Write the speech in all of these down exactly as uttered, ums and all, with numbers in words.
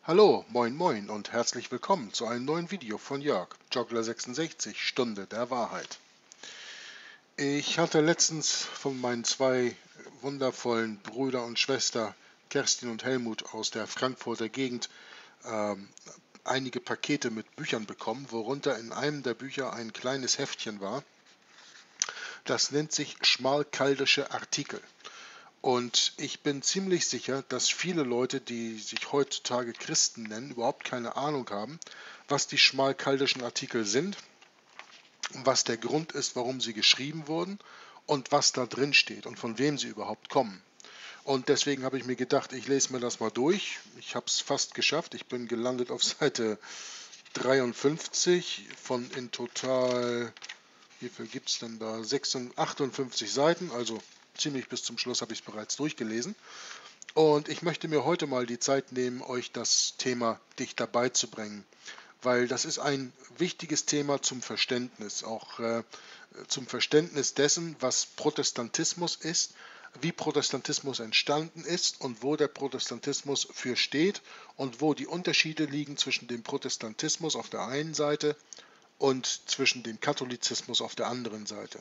Hallo, moin moin und herzlich willkommen zu einem neuen Video von Jörg, Joggler sechsundsechzig, Stunde der Wahrheit. Ich hatte letztens von meinen zwei wundervollen Brüder und Schwester, Kerstin und Helmut aus der Frankfurter Gegend, ähm, einige Pakete mit Büchern bekommen, worunter in einem der Bücher ein kleines Heftchen war. Das nennt sich Schmalkaldische Artikel. Und ich bin ziemlich sicher, dass viele Leute, die sich heutzutage Christen nennen, überhaupt keine Ahnung haben, was die schmalkaldischen Artikel sind, was der Grund ist, warum sie geschrieben wurden und was da drin steht und von wem sie überhaupt kommen. Und deswegen habe ich mir gedacht, ich lese mir das mal durch. Ich habe es fast geschafft. Ich bin gelandet auf Seite dreiundfünfzig von in total, wie viel gibt es denn da? achtundfünfzig Seiten, also ziemlich bis zum Schluss habe ich es bereits durchgelesen. Und ich möchte mir heute mal die Zeit nehmen, euch das Thema dichter beizubringen, weil das ist ein wichtiges Thema zum Verständnis, auch äh, zum Verständnis dessen, was Protestantismus ist, wie Protestantismus entstanden ist und wo der Protestantismus für steht und wo die Unterschiede liegen zwischen dem Protestantismus auf der einen Seite und zwischen dem Katholizismus auf der anderen Seite.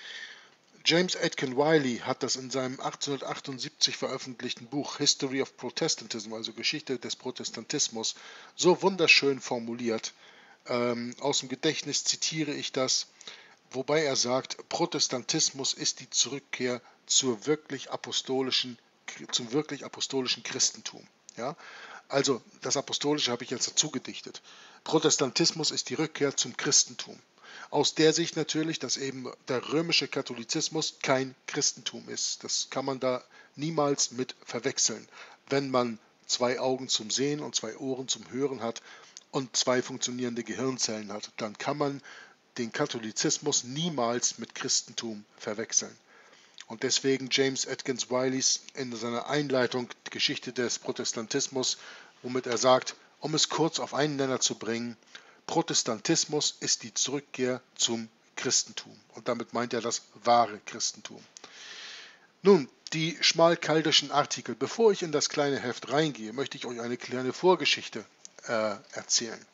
James Atkin Wiley hat das in seinem achtzehnhundertachtundsiebzig veröffentlichten Buch History of Protestantism, also Geschichte des Protestantismus, so wunderschön formuliert. Ähm, aus dem Gedächtnis zitiere ich das, wobei er sagt, Protestantismus ist die Zurückkehr zur wirklich apostolischen, zum wirklich apostolischen Christentum. Ja? Also das Apostolische habe ich jetzt dazu gedichtet. Protestantismus ist die Rückkehr zum Christentum. Aus der Sicht natürlich, dass eben der römische Katholizismus kein Christentum ist. Das kann man da niemals mit verwechseln. Wenn man zwei Augen zum Sehen und zwei Ohren zum Hören hat und zwei funktionierende Gehirnzellen hat, dann kann man den Katholizismus niemals mit Christentum verwechseln. Und deswegen James Atkins Wileys in seiner Einleitung Geschichte des Protestantismus, womit er sagt, um es kurz auf einen Nenner zu bringen, Protestantismus ist die Zurückkehr zum Christentum. Und damit meint er das wahre Christentum. Nun, die schmalkaldischen Artikel. Bevor ich in das kleine Heft reingehe, möchte ich euch eine kleine Vorgeschichte äh, erzählen.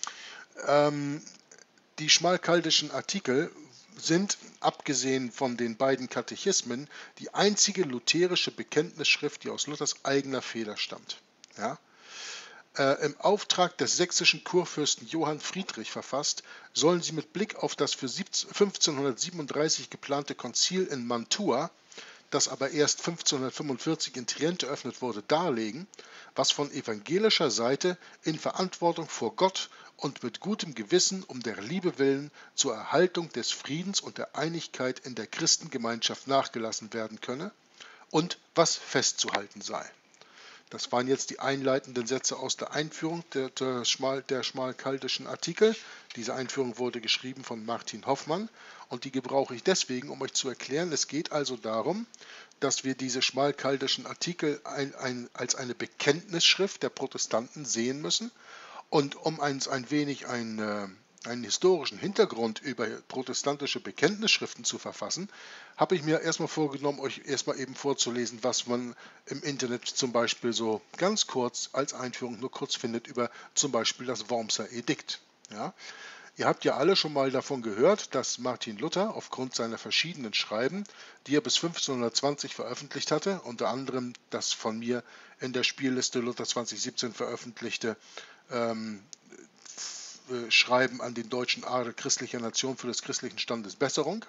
Ähm, die schmalkaldischen Artikel sind, abgesehen von den beiden Katechismen, die einzige lutherische Bekenntnisschrift, die aus Luthers eigener Feder stammt. Ja? Äh, Im Auftrag des sächsischen Kurfürsten Johann Friedrich verfasst, sollen sie mit Blick auf das für fünfzehnhundertsiebenunddreißig geplante Konzil in Mantua, das aber erst fünfzehnhundertfünfundvierzig in Trient eröffnet wurde, darlegen, was von evangelischer Seite in Verantwortung vor Gott und mit gutem Gewissen um der Liebe willen zur Erhaltung des Friedens und der Einigkeit in der Christengemeinschaft nachgelassen werden könne und was festzuhalten sei. Das waren jetzt die einleitenden Sätze aus der Einführung der, der, schmal, der schmalkaldischen Artikel. Diese Einführung wurde geschrieben von Martin Hoffmann und die gebrauche ich deswegen, um euch zu erklären. Es geht also darum, dass wir diese schmalkaldischen Artikel ein, ein, als eine Bekenntnisschrift der Protestanten sehen müssen. Und um uns ein wenig ein, äh, einen historischen Hintergrund über protestantische Bekenntnisschriften zu verfassen, habe ich mir erstmal vorgenommen, euch erstmal eben vorzulesen, was man im Internet zum Beispiel so ganz kurz als Einführung nur kurz findet über zum Beispiel das Wormser Edikt. Ja? Ihr habt ja alle schon mal davon gehört, dass Martin Luther aufgrund seiner verschiedenen Schreiben, die er bis fünfzehnhundertzwanzig veröffentlicht hatte, unter anderem das von mir in der Spielliste Luther zwanzig siebzehn veröffentlichte ähm, Schreiben an den deutschen Adel christlicher Nation für des christlichen Standes Besserung,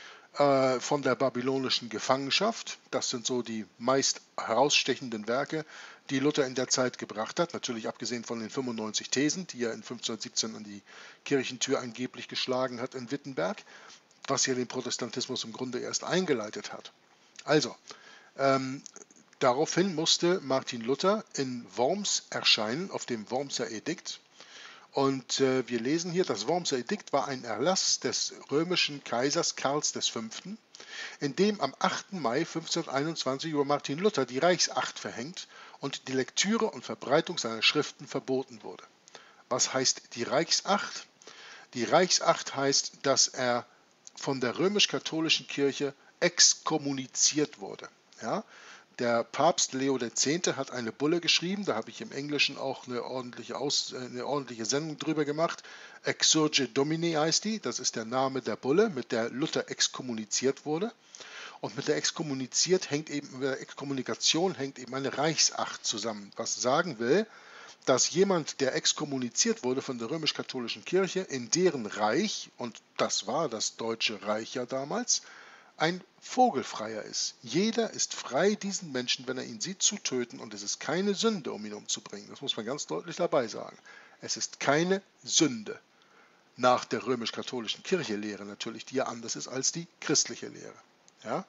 äh, von der babylonischen Gefangenschaft. Das sind so die meist herausstechenden Werke, die Luther in der Zeit gebracht hat. Natürlich abgesehen von den fünfundneunzig Thesen, die er in fünfzehnhundertsiebzehn an die Kirchentür angeblich geschlagen hat in Wittenberg, was ja den Protestantismus im Grunde erst eingeleitet hat. Also, ähm, daraufhin musste Martin Luther in Worms erscheinen, auf dem Wormser Edikt. Und äh, wir lesen hier, das Wormser Edikt war ein Erlass des römischen Kaisers Karls des Fünften, in dem am achten Mai fünfzehnhunderteinundzwanzig über Martin Luther die Reichsacht verhängt und die Lektüre und Verbreitung seiner Schriften verboten wurde. Was heißt die Reichsacht? Die Reichsacht heißt, dass er von der römisch-katholischen Kirche exkommuniziert wurde. Ja? Der Papst Leo der Zehnte hat eine Bulle geschrieben, da habe ich im Englischen auch eine ordentliche, Aus, äh, eine ordentliche Sendung drüber gemacht. Exsurge Domini heißt die, das ist der Name der Bulle, mit der Luther exkommuniziert wurde. Und mit der, exkommuniziert hängt eben, mit der Exkommunikation hängt eben eine Reichsacht zusammen, was sagen will, dass jemand, der exkommuniziert wurde von der römisch-katholischen Kirche, in deren Reich, und das war das Deutsche Reich ja damals, ein Vogelfreier ist. Jeder ist frei, diesen Menschen, wenn er ihn sieht, zu töten, und es ist keine Sünde, um ihn umzubringen. Das muss man ganz deutlich dabei sagen. Es ist keine Sünde. Nach der römisch-katholischen Kirche-Lehre natürlich, die ja anders ist als die christliche Lehre. Ja?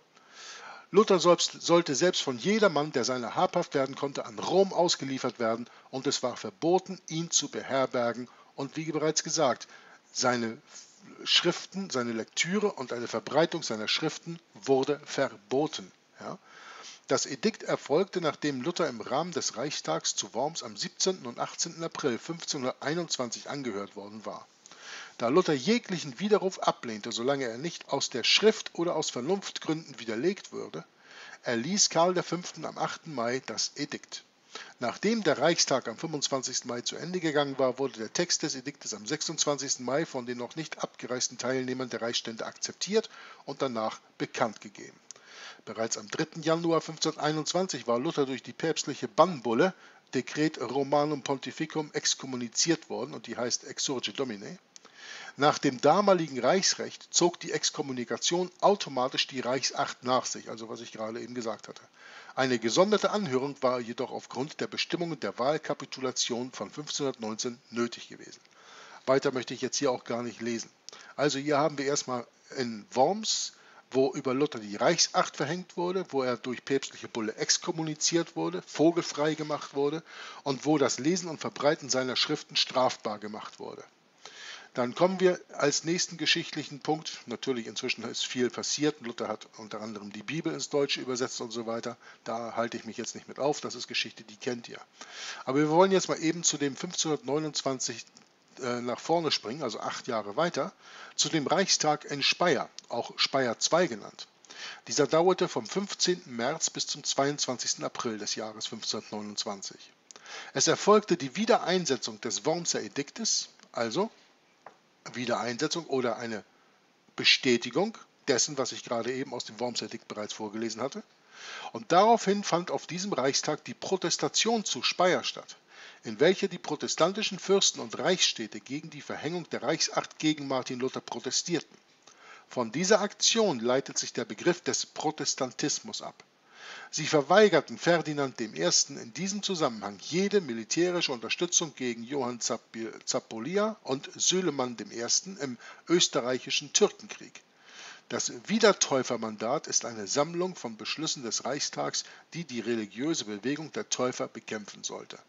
Luther sollte selbst von jedermann, der seiner habhaft werden konnte, an Rom ausgeliefert werden, und es war verboten, ihn zu beherbergen, und wie bereits gesagt, seine Schriften, seine Lektüre und eine Verbreitung seiner Schriften wurde verboten. Ja? Das Edikt erfolgte, nachdem Luther im Rahmen des Reichstags zu Worms am siebzehnten und achtzehnten April fünfzehnhunderteinundzwanzig angehört worden war. Da Luther jeglichen Widerruf ablehnte, solange er nicht aus der Schrift oder aus Vernunftgründen widerlegt würde, erließ Karl der Fünfte am achten Mai das Edikt. Nachdem der Reichstag am fünfundzwanzigsten Mai zu Ende gegangen war, wurde der Text des Ediktes am sechsundzwanzigsten Mai von den noch nicht abgereisten Teilnehmern der Reichsstände akzeptiert und danach bekannt gegeben. Bereits am dritten Januar fünfzehnhunderteinundzwanzig war Luther durch die päpstliche Bannbulle Decret Romanum Pontificum exkommuniziert worden, und die heißt Exsurge Domine. Nach dem damaligen Reichsrecht zog die Exkommunikation automatisch die Reichsacht nach sich, also was ich gerade eben gesagt hatte. Eine gesonderte Anhörung war jedoch aufgrund der Bestimmungen der Wahlkapitulation von fünfzehnhundertneunzehn nötig gewesen. Weiter möchte ich jetzt hier auch gar nicht lesen. Also hier haben wir erstmal in Worms, wo über Luther die Reichsacht verhängt wurde, wo er durch päpstliche Bulle exkommuniziert wurde, vogelfrei gemacht wurde und wo das Lesen und Verbreiten seiner Schriften strafbar gemacht wurde. Dann kommen wir als nächsten geschichtlichen Punkt, natürlich inzwischen ist viel passiert, Luther hat unter anderem die Bibel ins Deutsche übersetzt und so weiter, da halte ich mich jetzt nicht mit auf, das ist Geschichte, die kennt ihr. Aber wir wollen jetzt mal eben zu dem fünfzehnhundertneunundzwanzig äh, nach vorne springen, also acht Jahre weiter, zu dem Reichstag in Speyer, auch Speyer zwei genannt. Dieser dauerte vom fünfzehnten März bis zum zweiundzwanzigsten April des Jahres fünfzehnhundertneunundzwanzig. Es erfolgte die Wiedereinsetzung des Wormser Ediktes, also Wiedereinsetzung oder eine Bestätigung dessen, was ich gerade eben aus dem Wormser Edikt bereits vorgelesen hatte. Und daraufhin fand auf diesem Reichstag die Protestation zu Speyer statt, in welcher die protestantischen Fürsten und Reichsstädte gegen die Verhängung der Reichsacht gegen Martin Luther protestierten. Von dieser Aktion leitet sich der Begriff des Protestantismus ab. Sie verweigerten Ferdinand der Erste in diesem Zusammenhang jede militärische Unterstützung gegen Johann Zápolyá und Süleyman der Erste im österreichischen Türkenkrieg. Das Wiedertäufermandat ist eine Sammlung von Beschlüssen des Reichstags, die die religiöse Bewegung der Täufer bekämpfen sollte.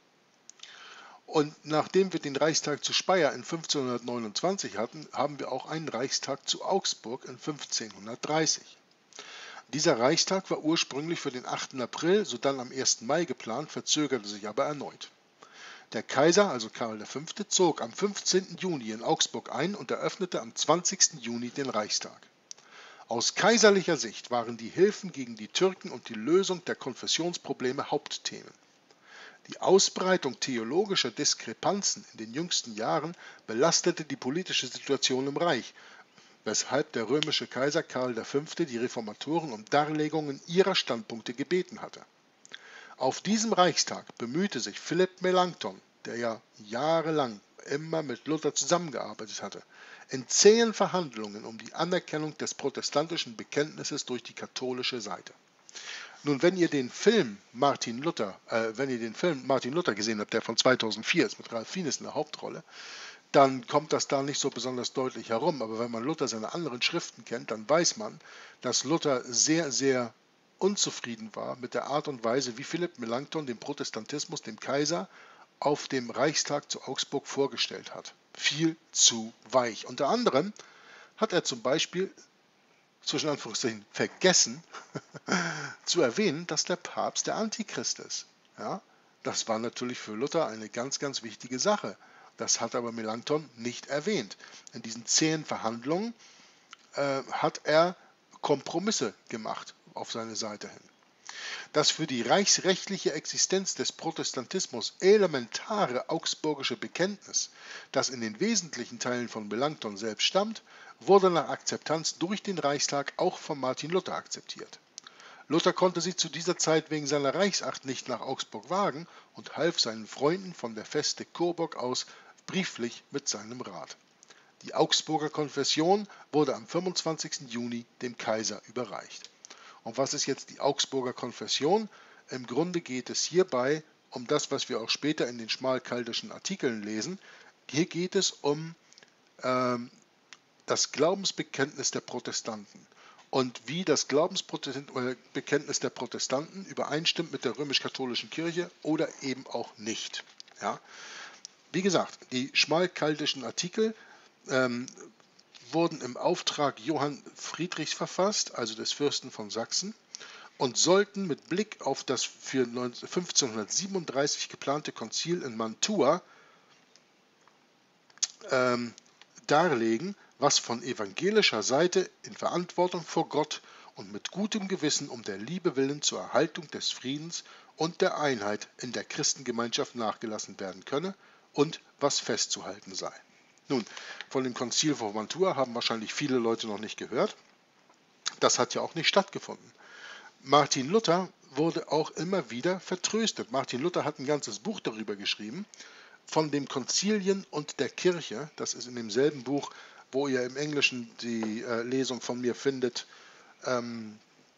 Und nachdem wir den Reichstag zu Speyer in fünfzehnhundertneunundzwanzig hatten, haben wir auch einen Reichstag zu Augsburg in fünfzehnhundertdreißig. Dieser Reichstag war ursprünglich für den achten April, sodann am ersten Mai geplant, verzögerte sich aber erneut. Der Kaiser, also Karl der Fünfte, zog am fünfzehnten Juni in Augsburg ein und eröffnete am zwanzigsten Juni den Reichstag. Aus kaiserlicher Sicht waren die Hilfen gegen die Türken und die Lösung der Konfessionsprobleme Hauptthemen. Die Ausbreitung theologischer Diskrepanzen in den jüngsten Jahren belastete die politische Situation im Reich, weshalb der römische Kaiser Karl der Fünfte die Reformatoren um Darlegungen ihrer Standpunkte gebeten hatte. Auf diesem Reichstag bemühte sich Philipp Melanchthon, der ja jahrelang immer mit Luther zusammengearbeitet hatte, in zähen Verhandlungen um die Anerkennung des protestantischen Bekenntnisses durch die katholische Seite. Nun, wenn ihr den Film Martin Luther, äh, wenn ihr den Film Martin Luther gesehen habt, der von zweitausendvier ist, mit Ralf Fiennes in der Hauptrolle, dann kommt das da nicht so besonders deutlich herum. Aber wenn man Luther seine anderen Schriften kennt, dann weiß man, dass Luther sehr, sehr unzufrieden war mit der Art und Weise, wie Philipp Melanchthon den Protestantismus dem Kaiser auf dem Reichstag zu Augsburg vorgestellt hat. Viel zu weich. Unter anderem hat er zum Beispiel, zwischen Anführungszeichen, vergessen zu erwähnen, dass der Papst der Antichrist ist. Ja? Das war natürlich für Luther eine ganz, ganz wichtige Sache. Das hat aber Melanchthon nicht erwähnt. In diesen zähen Verhandlungen äh, hat er Kompromisse gemacht auf seine Seite hin. Das für die reichsrechtliche Existenz des Protestantismus elementare augsburgische Bekenntnis, das in den wesentlichen Teilen von Melanchthon selbst stammt, wurde nach Akzeptanz durch den Reichstag auch von Martin Luther akzeptiert. Luther konnte sich zu dieser Zeit wegen seiner Reichsacht nicht nach Augsburg wagen und half seinen Freunden von der Feste Coburg aus brieflich mit seinem Rat. Die Augsburger Konfession wurde am fünfundzwanzigsten Juni dem Kaiser überreicht. Und was ist jetzt die Augsburger Konfession? Im Grunde geht es hierbei um das, was wir auch später in den schmalkaldischen Artikeln lesen. Hier geht es um ähm, das Glaubensbekenntnis der Protestanten und wie das Glaubensbekenntnis der Protestanten übereinstimmt mit der römisch-katholischen Kirche oder eben auch nicht. Ja? Wie gesagt, die schmalkaldischen Artikel ähm, wurden im Auftrag Johann Friedrichs verfasst, also des Fürsten von Sachsen, und sollten mit Blick auf das für fünfzehnhundertsiebenunddreißig geplante Konzil in Mantua ähm, darlegen, was von evangelischer Seite in Verantwortung vor Gott und mit gutem Gewissen um der Liebe willen zur Erhaltung des Friedens und der Einheit in der Christengemeinschaft nachgelassen werden könne und was festzuhalten sei. Nun, von dem Konzil von Mantua haben wahrscheinlich viele Leute noch nicht gehört. Das hat ja auch nicht stattgefunden. Martin Luther wurde auch immer wieder vertröstet. Martin Luther hat ein ganzes Buch darüber geschrieben, von den Konzilien und der Kirche. Das ist in demselben Buch, wo ihr im Englischen die äh, Lesung von mir findet, ähm,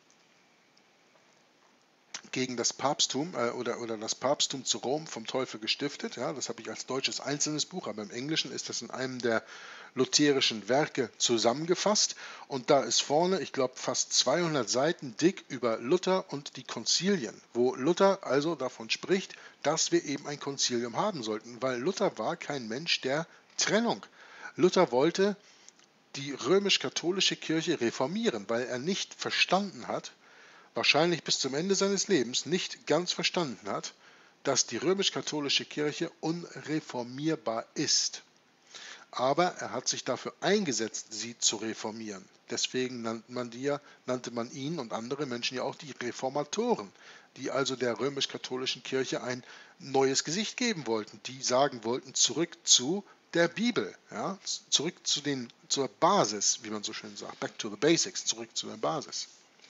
gegen das Papsttum äh, oder, oder das Papsttum zu Rom vom Teufel gestiftet. Ja, das habe ich als deutsches einzelnes Buch, aber im Englischen ist das in einem der lutherischen Werke zusammengefasst. Und da ist vorne, ich glaube, fast zweihundert Seiten dick über Luther und die Konzilien, wo Luther also davon spricht, dass wir eben ein Konzilium haben sollten, weil Luther war kein Mensch der Trennung. Luther wollte die römisch-katholische Kirche reformieren, weil er nicht verstanden hat, wahrscheinlich bis zum Ende seines Lebens nicht ganz verstanden hat, dass die römisch-katholische Kirche unreformierbar ist. Aber er hat sich dafür eingesetzt, sie zu reformieren. Deswegen nannte man, die, nannte man ihn und andere Menschen ja auch die Reformatoren, die also der römisch-katholischen Kirche ein neues Gesicht geben wollten, die sagen wollten, zurück zu der Bibel, ja, zurück zu den, zur Basis, wie man so schön sagt, back to the basics, zurück zu der Basis.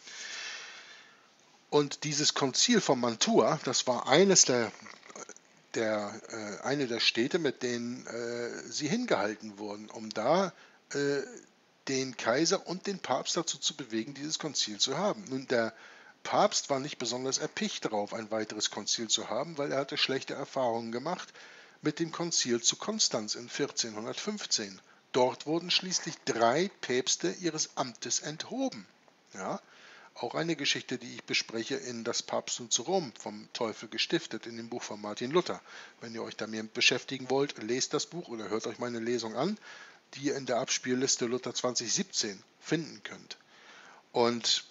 Und dieses Konzil von Mantua, das war eines der, der, äh, eine der Städte, mit denen äh, sie hingehalten wurden, um da äh, den Kaiser und den Papst dazu zu bewegen, dieses Konzil zu haben. Nun, der Papst war nicht besonders erpicht darauf, ein weiteres Konzil zu haben, weil er hatte schlechte Erfahrungen gemacht mit dem Konzil zu Konstanz in vierzehnhundertfünfzehn. Dort wurden schließlich drei Päpste ihres Amtes enthoben. Ja, auch eine Geschichte, die ich bespreche in Das Papsttum zu Rom, vom Teufel gestiftet, in dem Buch von Martin Luther. Wenn ihr euch damit beschäftigen wollt, lest das Buch oder hört euch meine Lesung an, die ihr in der Abspielliste Luther zwanzig siebzehn finden könnt. Und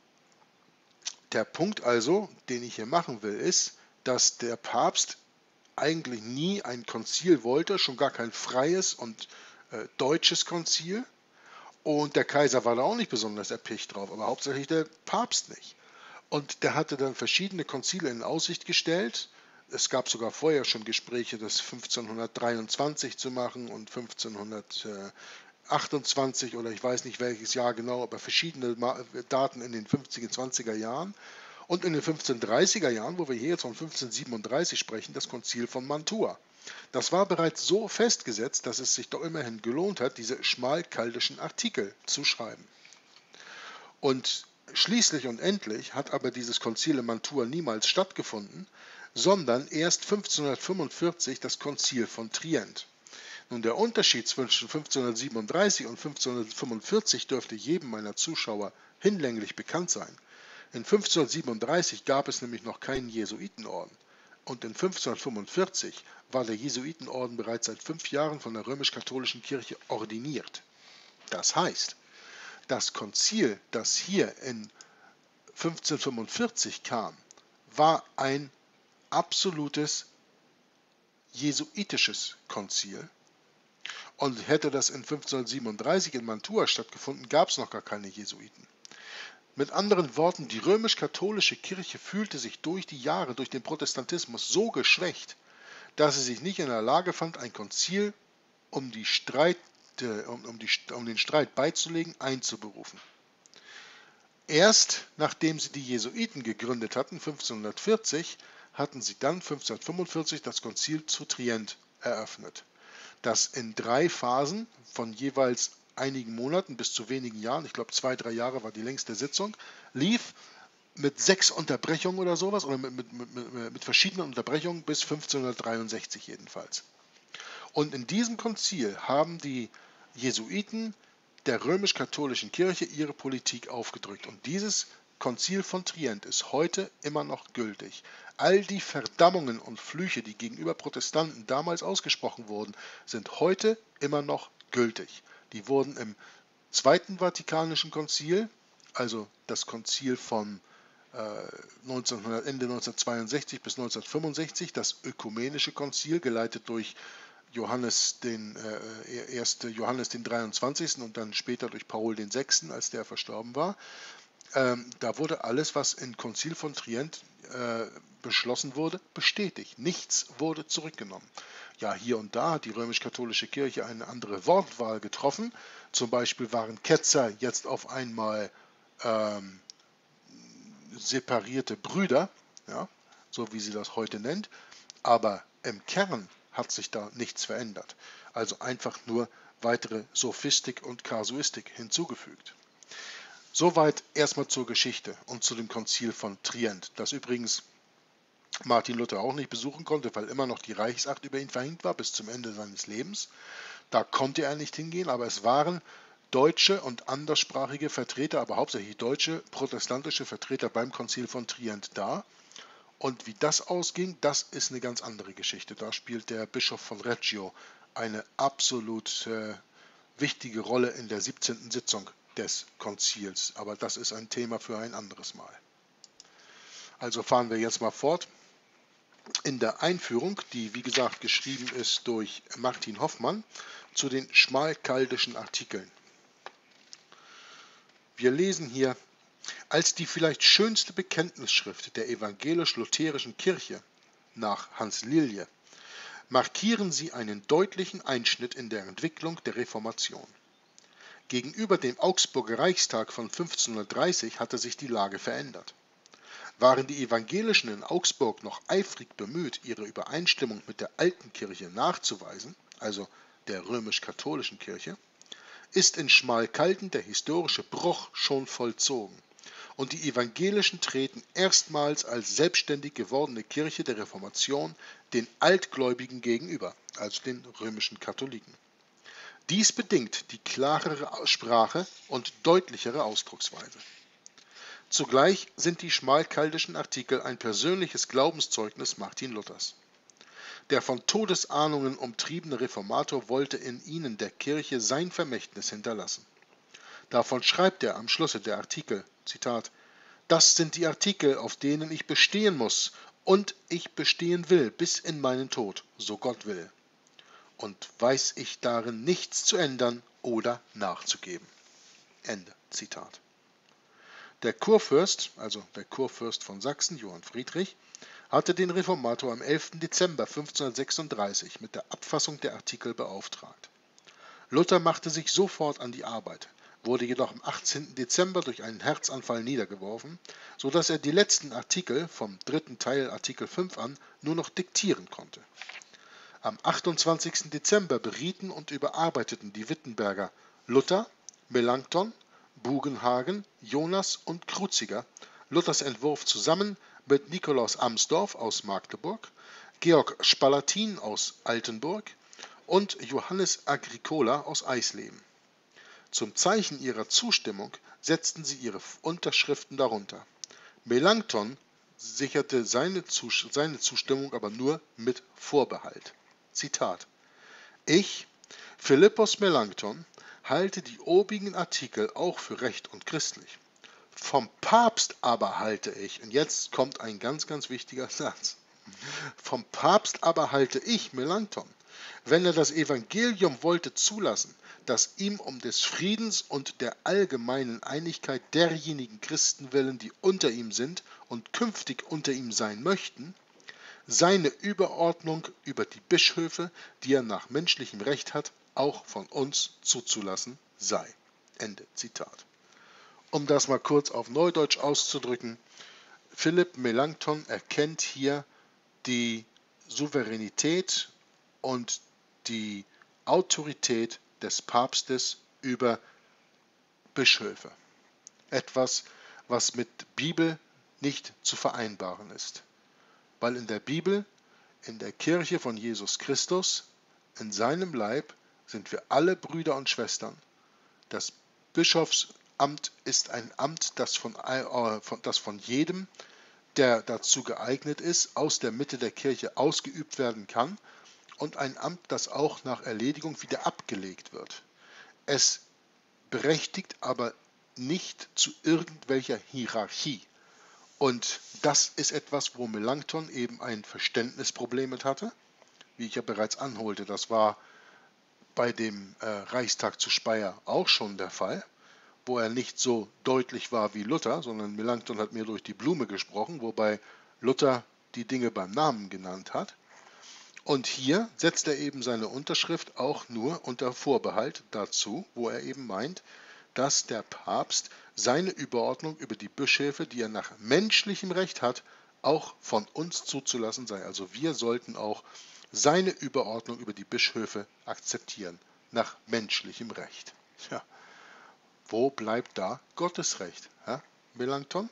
der Punkt also, den ich hier machen will, ist, dass der Papst eigentlich nie ein Konzil wollte, schon gar kein freies und äh, deutsches Konzil. Und der Kaiser war da auch nicht besonders erpicht drauf, aber hauptsächlich der Papst nicht. Und der hatte dann verschiedene Konzile in Aussicht gestellt. Es gab sogar vorher schon Gespräche, das fünfzehnhundertdreiundzwanzig zu machen und fünfzehnhundertachtundzwanzig oder ich weiß nicht welches Jahr genau, aber verschiedene Daten in den fünfziger, zwanziger Jahren. Und in den fünfzehnhundertdreißiger Jahren, wo wir hier jetzt von fünfzehnhundertsiebenunddreißig sprechen, das Konzil von Mantua. Das war bereits so festgesetzt, dass es sich doch immerhin gelohnt hat, diese schmalkaldischen Artikel zu schreiben. Und schließlich und endlich hat aber dieses Konzil in Mantua niemals stattgefunden, sondern erst fünfzehnhundertfünfundvierzig das Konzil von Trient. Nun, der Unterschied zwischen fünfzehnhundertsiebenunddreißig und fünfzehnhundertfünfundvierzig dürfte jedem meiner Zuschauer hinlänglich bekannt sein. In fünfzehnhundertsiebenunddreißig gab es nämlich noch keinen Jesuitenorden. Und in fünfzehnhundertfünfundvierzig war der Jesuitenorden bereits seit fünf Jahren von der römisch-katholischen Kirche ordiniert. Das heißt, das Konzil, das hier in fünfzehnhundertfünfundvierzig kam, war ein absolutes jesuitisches Konzil. Und hätte das in fünfzehnhundertsiebenunddreißig in Mantua stattgefunden, gab es noch gar keine Jesuiten. Mit anderen Worten, die römisch-katholische Kirche fühlte sich durch die Jahre, durch den Protestantismus so geschwächt, dass sie sich nicht in der Lage fand, ein Konzil um, die Streit, äh, um, um, die, um den Streit beizulegen, einzuberufen. Erst nachdem sie die Jesuiten gegründet hatten, fünfzehnhundertvierzig, hatten sie dann fünfzehnhundertfünfundvierzig das Konzil zu Trient eröffnet, das in drei Phasen von jeweils einigen Monaten bis zu wenigen Jahren, ich glaube zwei, drei Jahre war die längste Sitzung, lief mit sechs Unterbrechungen oder sowas, oder mit, mit, mit, mit verschiedenen Unterbrechungen bis fünfzehnhundertdreiundsechzig jedenfalls. Und in diesem Konzil haben die Jesuiten der römisch-katholischen Kirche ihre Politik aufgedrückt. Und dieses Konzil von Trient ist heute immer noch gültig. All die Verdammungen und Flüche, die gegenüber Protestanten damals ausgesprochen wurden, sind heute immer noch gültig. Die wurden im Zweiten Vatikanischen Konzil, also das Konzil von äh, neunzehnhundert, Ende neunzehnhundertzweiundsechzig bis neunzehnhundertfünfundsechzig, das Ökumenische Konzil, geleitet durch Johannes den, äh, erst Johannes den dreiundzwanzigsten und dann später durch Paul den sechsten, als der verstorben war. Ähm, da wurde alles, was im Konzil von Trient äh, beschlossen wurde, bestätigt. Nichts wurde zurückgenommen. Ja, hier und da hat die römisch-katholische Kirche eine andere Wortwahl getroffen. Zum Beispiel waren Ketzer jetzt auf einmal ähm, separierte Brüder, ja, so wie sie das heute nennt. Aber im Kern hat sich da nichts verändert. Also einfach nur weitere Sophistik und Kasuistik hinzugefügt. Soweit erstmal zur Geschichte und zu dem Konzil von Trient, das übrigens Martin Luther auch nicht besuchen konnte, weil immer noch die Reichsacht über ihn verhängt war bis zum Ende seines Lebens. Da konnte er nicht hingehen, aber es waren deutsche und anderssprachige Vertreter, aber hauptsächlich deutsche protestantische Vertreter beim Konzil von Trient da. Und wie das ausging, das ist eine ganz andere Geschichte. Da spielt der Bischof von Reggio eine absolut äh, wichtige Rolle in der siebzehnten Sitzung des Konzils. Aber das ist ein Thema für ein anderes Mal. Also fahren wir jetzt mal fort. In der Einführung, die wie gesagt geschrieben ist durch Martin Hoffmann, zu den schmalkaldischen Artikeln. Wir lesen hier: Als die vielleicht schönste Bekenntnisschrift der evangelisch-lutherischen Kirche nach Hans Lilje markieren sie einen deutlichen Einschnitt in der Entwicklung der Reformation. Gegenüber dem Augsburger Reichstag von fünfzehnhundertdreißig hatte sich die Lage verändert. Waren die Evangelischen in Augsburg noch eifrig bemüht, ihre Übereinstimmung mit der alten Kirche nachzuweisen, also der römisch-katholischen Kirche, ist in Schmalkalden der historische Bruch schon vollzogen und die Evangelischen treten erstmals als selbstständig gewordene Kirche der Reformation den Altgläubigen gegenüber, also den römischen Katholiken. Dies bedingt die klarere Sprache und deutlichere Ausdrucksweise. Zugleich sind die schmalkaldischen Artikel ein persönliches Glaubenszeugnis Martin Luthers. Der von Todesahnungen umtriebene Reformator wollte in ihnen der Kirche sein Vermächtnis hinterlassen. Davon schreibt er am Schlusse der Artikel, Zitat, »Das sind die Artikel, auf denen ich bestehen muss und ich bestehen will bis in meinen Tod, so Gott will. Und weiß ich darin nichts zu ändern oder nachzugeben.« Ende Zitat. Der Kurfürst, also der Kurfürst von Sachsen, Johann Friedrich, hatte den Reformator am elften Dezember fünfzehnhundertsechsunddreißig mit der Abfassung der Artikel beauftragt. Luther machte sich sofort an die Arbeit, wurde jedoch am achtzehnten Dezember durch einen Herzanfall niedergeworfen, so dass er die letzten Artikel vom dritten Teil Artikel fünf an nur noch diktieren konnte. Am achtundzwanzigsten Dezember berieten und überarbeiteten die Wittenberger Luther, Melanchthon, Bugenhagen, Jonas und Kruziger Luthers Entwurf zusammen mit Nikolaus Amsdorf aus Magdeburg, Georg Spalatin aus Altenburg und Johannes Agricola aus Eisleben. Zum Zeichen ihrer Zustimmung setzten sie ihre Unterschriften darunter. Melanchthon sicherte seine Zustimmung aber nur mit Vorbehalt. Zitat: Ich, Philippus Melanchthon, halte die obigen Artikel auch für recht und christlich. Vom Papst aber halte ich, und jetzt kommt ein ganz, ganz wichtiger Satz, vom Papst aber halte ich, Melanchthon, Wenn er das Evangelium wollte zulassen, das ihm um des Friedens und der allgemeinen Einigkeit derjenigen Christen willen, die unter ihm sind und künftig unter ihm sein möchten, seine Überordnung über die Bischöfe, die er nach menschlichem Recht hat, auch von uns zuzulassen sei. Ende Zitat. Um das mal kurz auf Neudeutsch auszudrücken, Philipp Melanchthon erkennt hier die Souveränität und die Autorität des Papstes über Bischöfe. Etwas, was mit Bibel nicht zu vereinbaren ist. Weil in der Bibel, in der Kirche von Jesus Christus, in seinem Leib sind wir alle Brüder und Schwestern. Das Bischofsamt ist ein Amt, das von, äh, das von jedem, der dazu geeignet ist, aus der Mitte der Kirche ausgeübt werden kann und ein Amt, das auch nach Erledigung wieder abgelegt wird. Es berechtigt aber nicht zu irgendwelcher Hierarchie. Und das ist etwas, wo Melanchthon eben ein Verständnisproblem mit hatte, wie ich ja bereits anholte. Das war bei dem äh, Reichstag zu Speyer auch schon der Fall, wo er nicht so deutlich war wie Luther, sondern Melanchthon hat mir durch die Blume gesprochen, wobei Luther die Dinge beim Namen genannt hat. Und hier setzt er eben seine Unterschrift auch nur unter Vorbehalt dazu, wo er eben meint, dass der Papst seine Überordnung über die Bischöfe, die er nach menschlichem Recht hat, auch von uns zuzulassen sei. Also wir sollten auch seine Überordnung über die Bischöfe akzeptieren, nach menschlichem Recht. Ja, wo bleibt da Gottes Recht, Herr Melanchthon?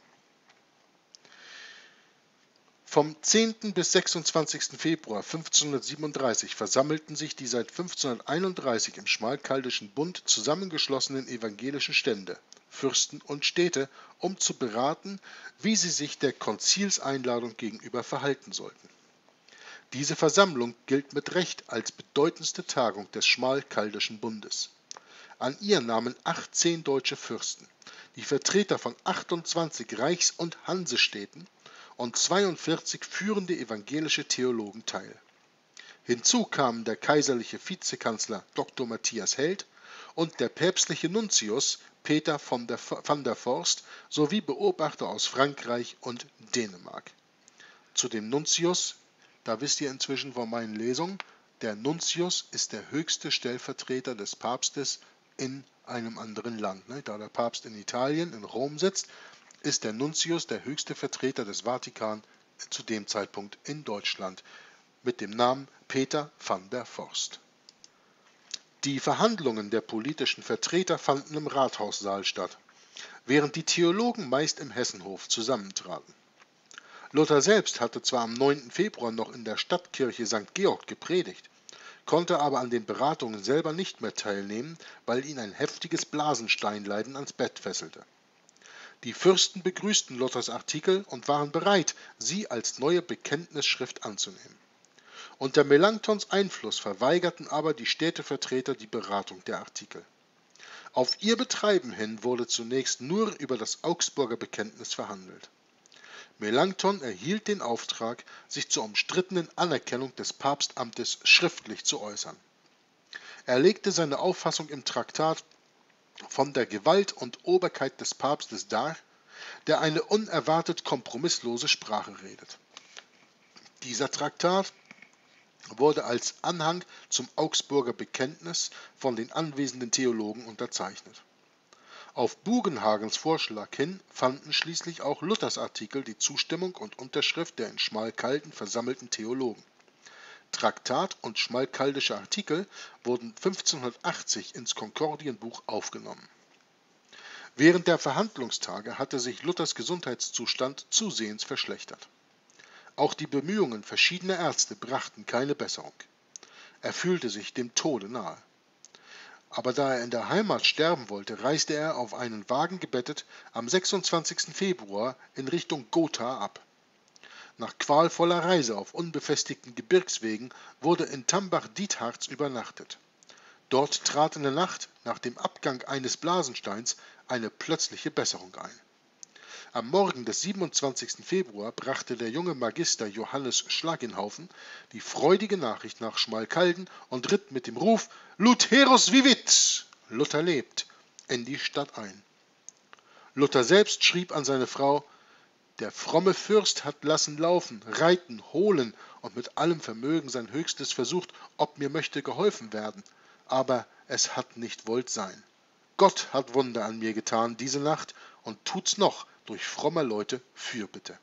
Vom zehnten bis sechsundzwanzigsten Februar fünfzehnhundertsiebenunddreißig versammelten sich die seit fünfzehnhunderteinunddreißig im Schmalkaldischen Bund zusammengeschlossenen evangelischen Stände, Fürsten und Städte, um zu beraten, wie sie sich der Konzilseinladung gegenüber verhalten sollten. Diese Versammlung gilt mit Recht als bedeutendste Tagung des Schmalkaldischen Bundes. An ihr nahmen achtzehn deutsche Fürsten, die Vertreter von achtundzwanzig Reichs- und Hansestädten und zweiundvierzig führende evangelische Theologen teil. Hinzu kamen der kaiserliche Vizekanzler Doktor Matthias Held und der päpstliche Nuntius Peter von der, van der Forst sowie Beobachter aus Frankreich und Dänemark. Zu dem Nuntius, da wisst ihr inzwischen von meinen Lesungen, der Nuntius ist der höchste Stellvertreter des Papstes in einem anderen Land. Ne? Da der Papst in Italien, in Rom sitzt, ist der Nuntius der höchste Vertreter des Vatikan zu dem Zeitpunkt in Deutschland mit dem Namen Peter van der Forst. Die Verhandlungen der politischen Vertreter fanden im Rathaussaal statt, während die Theologen meist im Hessenhof zusammentraten. Luther selbst hatte zwar am neunten Februar noch in der Stadtkirche Sankt Georg gepredigt, konnte aber an den Beratungen selber nicht mehr teilnehmen, weil ihn ein heftiges Blasensteinleiden ans Bett fesselte. Die Fürsten begrüßten Luthers Artikel und waren bereit, sie als neue Bekenntnisschrift anzunehmen. Unter Melanchthons Einfluss verweigerten aber die Städtevertreter die Beratung der Artikel. Auf ihr Betreiben hin wurde zunächst nur über das Augsburger Bekenntnis verhandelt. Melanchthon erhielt den Auftrag, sich zur umstrittenen Anerkennung des Papstamtes schriftlich zu äußern. Er legte seine Auffassung im Traktat von der Gewalt und Oberkeit des Papstes dar, der eine unerwartet kompromisslose Sprache redet. Dieser Traktat wurde als Anhang zum Augsburger Bekenntnis von den anwesenden Theologen unterzeichnet. Auf Bugenhagens Vorschlag hin fanden schließlich auch Luthers Artikel die Zustimmung und Unterschrift der in Schmalkalden versammelten Theologen. Traktat und schmalkaldische Artikel wurden fünfzehnhundertachtzig ins Konkordienbuch aufgenommen. Während der Verhandlungstage hatte sich Luthers Gesundheitszustand zusehends verschlechtert. Auch die Bemühungen verschiedener Ärzte brachten keine Besserung. Er fühlte sich dem Tode nahe. Aber da er in der Heimat sterben wollte, reiste er auf einen Wagen gebettet am sechsundzwanzigsten Februar in Richtung Gotha ab. Nach qualvoller Reise auf unbefestigten Gebirgswegen wurde in Tambach-Dietharz übernachtet. Dort trat in der Nacht, nach dem Abgang eines Blasensteins, eine plötzliche Besserung ein. Am Morgen des siebenundzwanzigsten Februar brachte der junge Magister Johannes Schlaginhaufen die freudige Nachricht nach Schmalkalden und ritt mit dem Ruf »Lutherus vivit!« Luther lebt, in die Stadt ein. Luther selbst schrieb an seine Frau: »Der fromme Fürst hat lassen laufen, reiten, holen und mit allem Vermögen sein Höchstes versucht, ob mir möchte geholfen werden. Aber es hat nicht wollt sein. Gott hat Wunder an mir getan diese Nacht und tut's noch durch frommer Leute Fürbitte.«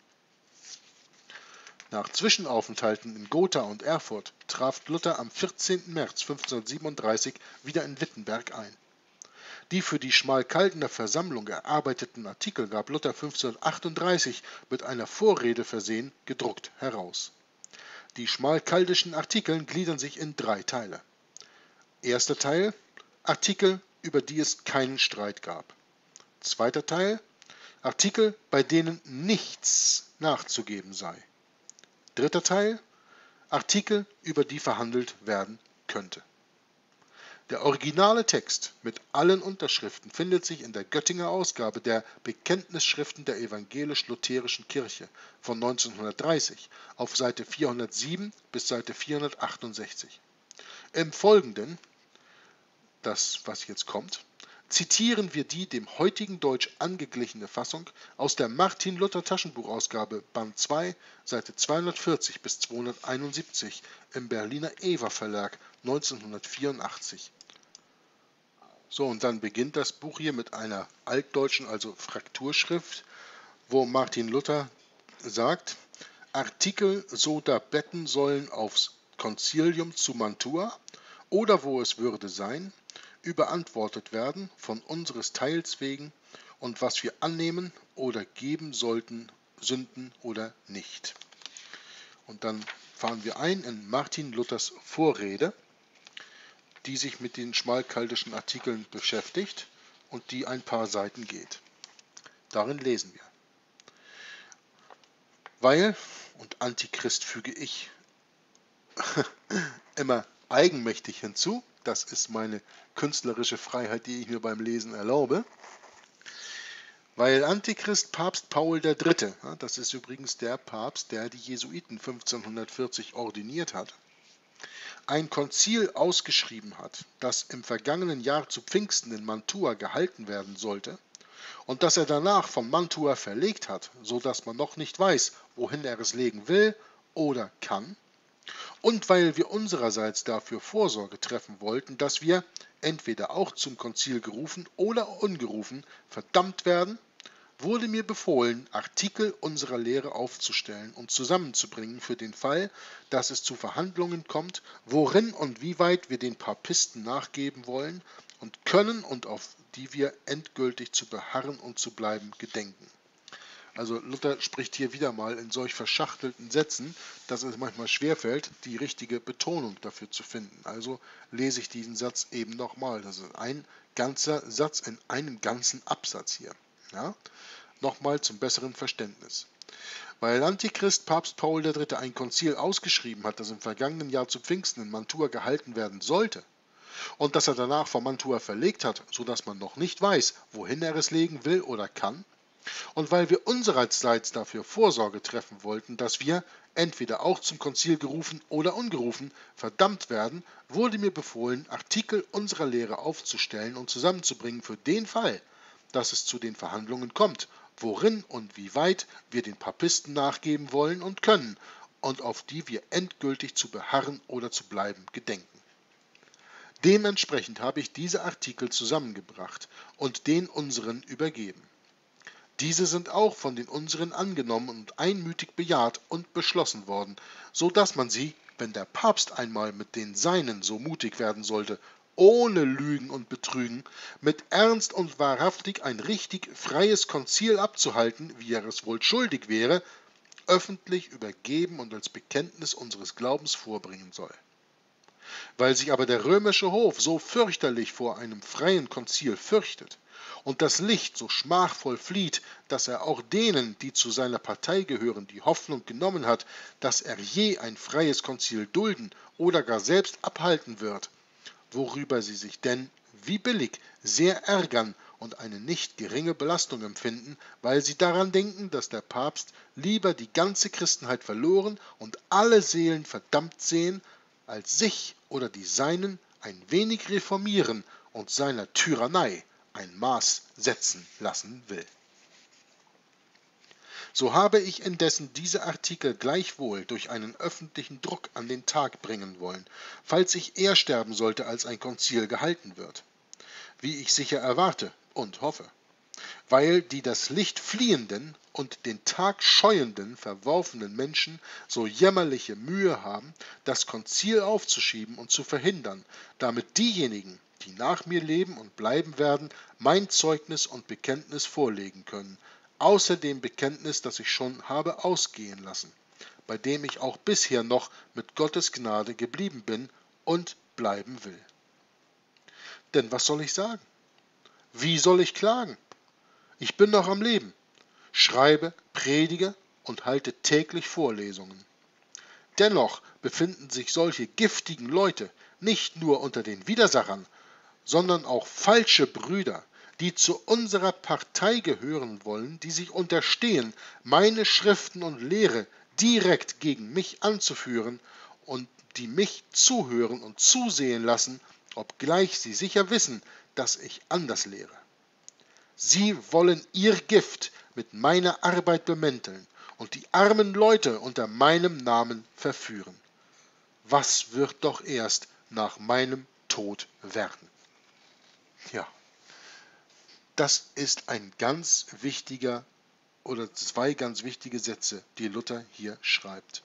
Nach Zwischenaufenthalten in Gotha und Erfurt traf Luther am vierzehnten März fünfzehnhundertsiebenunddreißig wieder in Wittenberg ein. Die für die Schmalkaldener Versammlung erarbeiteten Artikel gab Luther fünfzehnhundertachtunddreißig mit einer Vorrede versehen gedruckt heraus. Die schmalkaldischen Artikel gliedern sich in drei Teile. Erster Teil: Artikel, über die es keinen Streit gab. Zweiter Teil: Artikel, bei denen nichts nachzugeben sei. Dritter Teil: Artikel, über die verhandelt werden könnte. Der originale Text mit allen Unterschriften findet sich in der Göttinger Ausgabe der Bekenntnisschriften der evangelisch-lutherischen Kirche von neunzehnhundertdreißig auf Seite vierhundertsieben bis Seite vierhundertachtundsechzig. Im Folgenden, das was jetzt kommt, zitieren wir die dem heutigen Deutsch angeglichene Fassung aus der Martin-Luther-Taschenbuchausgabe Band zwei, Seite zweihundertvierzig bis zweihunderteinundsiebzig im Berliner Ewer Verlag neunzehnhundertvierundachtzig. So, und dann beginnt das Buch hier mit einer altdeutschen, also Frakturschrift, wo Martin Luther sagt: Artikel so da betten sollen aufs Konzilium zu Mantua oder wo es würde sein, überantwortet werden von unseres Teils wegen und was wir annehmen oder geben sollten, Sünden oder nicht. Und dann fahren wir ein in Martin Luthers Vorrede, die sich mit den schmalkaldischen Artikeln beschäftigt und die ein paar Seiten geht. Darin lesen wir: Weil, und Antichrist füge ich immer eigenmächtig hinzu, das ist meine künstlerische Freiheit, die ich mir beim Lesen erlaube, weil Antichrist Papst Paul der Dritte, das ist übrigens der Papst, der die Jesuiten fünfzehnhundertvierzig ordiniert hat, ein Konzil ausgeschrieben hat, das im vergangenen Jahr zu Pfingsten in Mantua gehalten werden sollte und das er danach von Mantua verlegt hat, so dass man noch nicht weiß, wohin er es legen will oder kann, und weil wir unsererseits dafür Vorsorge treffen wollten, dass wir, entweder auch zum Konzil gerufen oder ungerufen, verdammt werden, wurde mir befohlen, Artikel unserer Lehre aufzustellen und zusammenzubringen für den Fall, dass es zu Verhandlungen kommt, worin und wie weit wir den Papisten nachgeben wollen und können und auf die wir endgültig zu beharren und zu bleiben gedenken. Also Luther spricht hier wieder mal in solch verschachtelten Sätzen, dass es manchmal schwerfällt, die richtige Betonung dafür zu finden. Also lese ich diesen Satz eben nochmal. Das ist ein ganzer Satz in einem ganzen Absatz hier. Ja? Nochmal zum besseren Verständnis. Weil Antichrist Papst Paul der Dritte ein Konzil ausgeschrieben hat, das im vergangenen Jahr zu Pfingsten in Mantua gehalten werden sollte, und das er danach von Mantua verlegt hat, sodass man noch nicht weiß, wohin er es legen will oder kann, und weil wir unsererseits dafür Vorsorge treffen wollten, dass wir, entweder auch zum Konzil gerufen oder ungerufen, verdammt werden, wurde mir befohlen, Artikel unserer Lehre aufzustellen und zusammenzubringen für den Fall, dass es zu den Verhandlungen kommt, worin und wie weit wir den Papisten nachgeben wollen und können und auf die wir endgültig zu beharren oder zu bleiben gedenken. Dementsprechend habe ich diese Artikel zusammengebracht und den unseren übergeben. Diese sind auch von den unseren angenommen und einmütig bejaht und beschlossen worden, so dass man sie, wenn der Papst einmal mit den Seinen so mutig werden sollte, ohne Lügen und Betrügen, mit Ernst und wahrhaftig ein richtig freies Konzil abzuhalten, wie er es wohl schuldig wäre, öffentlich übergeben und als Bekenntnis unseres Glaubens vorbringen soll. Weil sich aber der römische Hof so fürchterlich vor einem freien Konzil fürchtet und das Licht so schmachvoll flieht, dass er auch denen, die zu seiner Partei gehören, die Hoffnung genommen hat, dass er je ein freies Konzil dulden oder gar selbst abhalten wird, worüber sie sich denn, wie billig, sehr ärgern und eine nicht geringe Belastung empfinden, weil sie daran denken, dass der Papst lieber die ganze Christenheit verloren und alle Seelen verdammt sehen, als sich oder die Seinen ein wenig reformieren und seiner Tyrannei ein Maß setzen lassen will. So habe ich indessen diese Artikel gleichwohl durch einen öffentlichen Druck an den Tag bringen wollen, falls ich eher sterben sollte, als ein Konzil gehalten wird, wie ich sicher erwarte und hoffe, weil die das Licht fliehenden und den Tag scheuenden, verworfenen Menschen so jämmerliche Mühe haben, das Konzil aufzuschieben und zu verhindern, damit diejenigen, die nach mir leben und bleiben werden, mein Zeugnis und Bekenntnis vorlegen können, außer dem Bekenntnis, das ich schon habe ausgehen lassen, bei dem ich auch bisher noch mit Gottes Gnade geblieben bin und bleiben will. Denn was soll ich sagen? Wie soll ich klagen? Ich bin noch am Leben, schreibe, predige und halte täglich Vorlesungen. Dennoch befinden sich solche giftigen Leute nicht nur unter den Widersachern, sondern auch falsche Brüder, die zu unserer Partei gehören wollen, die sich unterstehen, meine Schriften und Lehre direkt gegen mich anzuführen und die mich zuhören und zusehen lassen, obgleich sie sicher wissen, dass ich anders lehre. Sie wollen ihr Gift mit meiner Arbeit bemänteln und die armen Leute unter meinem Namen verführen. Was wird doch erst nach meinem Tod werden? Ja, das ist ein ganz wichtiger oder zwei ganz wichtige Sätze, die Luther hier schreibt.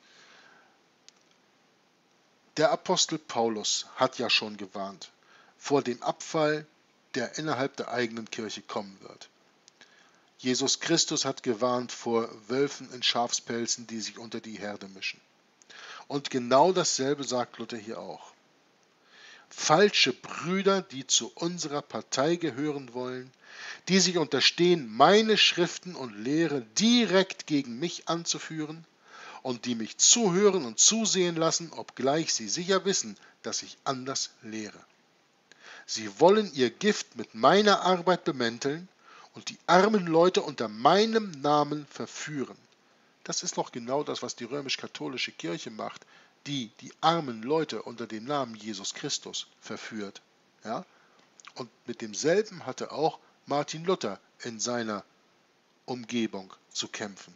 Der Apostel Paulus hat ja schon gewarnt vor dem Abfall, der innerhalb der eigenen Kirche kommen wird. Jesus Christus hat gewarnt vor Wölfen in Schafspelzen, die sich unter die Herde mischen. Und genau dasselbe sagt Luther hier auch. Falsche Brüder, die zu unserer Partei gehören wollen, die sich unterstehen, meine Schriften und Lehre direkt gegen mich anzuführen und die mich zuhören und zusehen lassen, obgleich sie sicher wissen, dass ich anders lehre. Sie wollen ihr Gift mit meiner Arbeit bemänteln und die armen Leute unter meinem Namen verführen. Das ist doch genau das, was die römisch-katholische Kirche macht, die die armen Leute unter dem Namen Jesus Christus verführt. Ja? Und mit demselben hatte auch Martin Luther in seiner Umgebung zu kämpfen.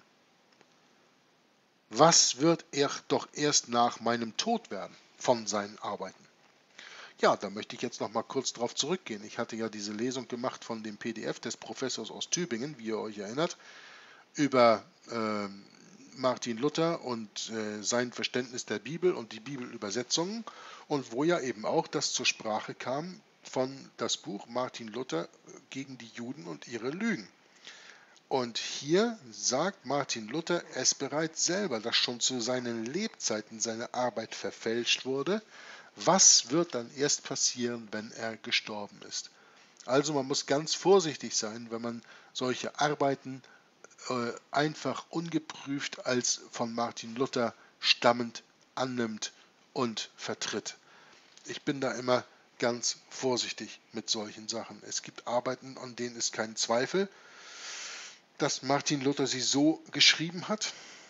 Was wird er doch erst nach meinem Tod werden von seinen Arbeiten? Ja, da möchte ich jetzt noch mal kurz darauf zurückgehen. Ich hatte ja diese Lesung gemacht von dem P D F des Professors aus Tübingen, wie ihr euch erinnert, über äh, Martin Luther und äh, sein Verständnis der Bibel und die Bibelübersetzungen und wo ja eben auch das zur Sprache kam von das Buch Martin Luther gegen die Juden und ihre Lügen. Und hier sagt Martin Luther es bereits selber, dass schon zu seinen Lebzeiten seine Arbeit verfälscht wurde. Was wird dann erst passieren, wenn er gestorben ist? Also man muss ganz vorsichtig sein, wenn man solche Arbeiten äh, einfach ungeprüft als von Martin Luther stammend annimmt und vertritt. Ich bin da immer ganz vorsichtig mit solchen Sachen. Es gibt Arbeiten, an denen ist kein Zweifel, dass Martin Luther sie so geschrieben hat,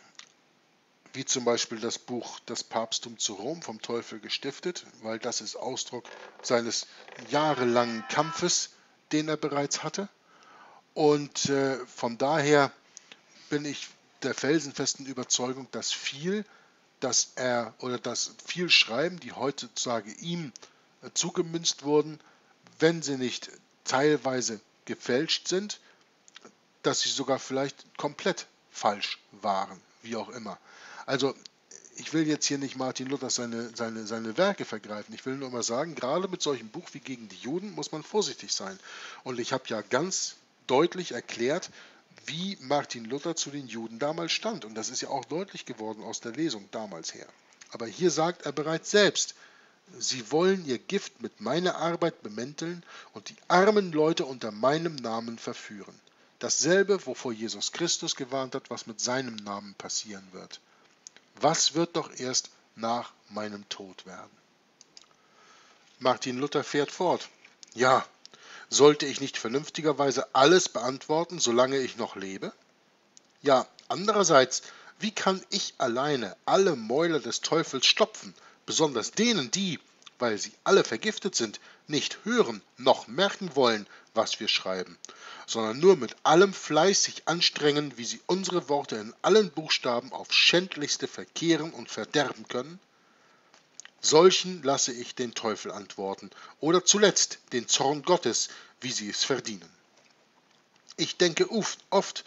wie zum Beispiel das Buch Das Papsttum zu Rom, vom Teufel gestiftet, weil das ist Ausdruck seines jahrelangen Kampfes, den er bereits hatte. Und äh, von daher bin ich der felsenfesten Überzeugung, dass viel, dass er oder dass viel Schreiben, die heutzutage ihm äh, zugemünzt wurden, wenn sie nicht teilweise gefälscht sind, dass sie sogar vielleicht komplett falsch waren, wie auch immer. Also ich will jetzt hier nicht Martin Luther seine, seine, seine Werke vergreifen. Ich will nur mal sagen, gerade mit solchem Buch wie gegen die Juden muss man vorsichtig sein. Und ich habe ja ganz deutlich erklärt, wie Martin Luther zu den Juden damals stand. Und das ist ja auch deutlich geworden aus der Lesung damals her. Aber hier sagt er bereits selbst, sie wollen ihr Gift mit meiner Arbeit bemänteln und die armen Leute unter meinem Namen verführen. Dasselbe, wovor Jesus Christus gewarnt hat, was mit seinem Namen passieren wird. Was wird doch erst nach meinem Tod werden? Martin Luther fährt fort. Ja, Sollte ich nicht vernünftigerweise alles beantworten, solange ich noch lebe? Ja, andererseits, wie kann ich alleine alle Mäuler des Teufels stopfen, besonders denen, die, weil sie alle vergiftet sind, nicht hören noch merken wollen, was wir schreiben, sondern nur mit allem Fleiß sich anstrengen, wie sie unsere Worte in allen Buchstaben auf schändlichste verkehren und verderben können? Solchen lasse ich den Teufel antworten, oder zuletzt den Zorn Gottes, wie sie es verdienen. Ich denke oft, oft,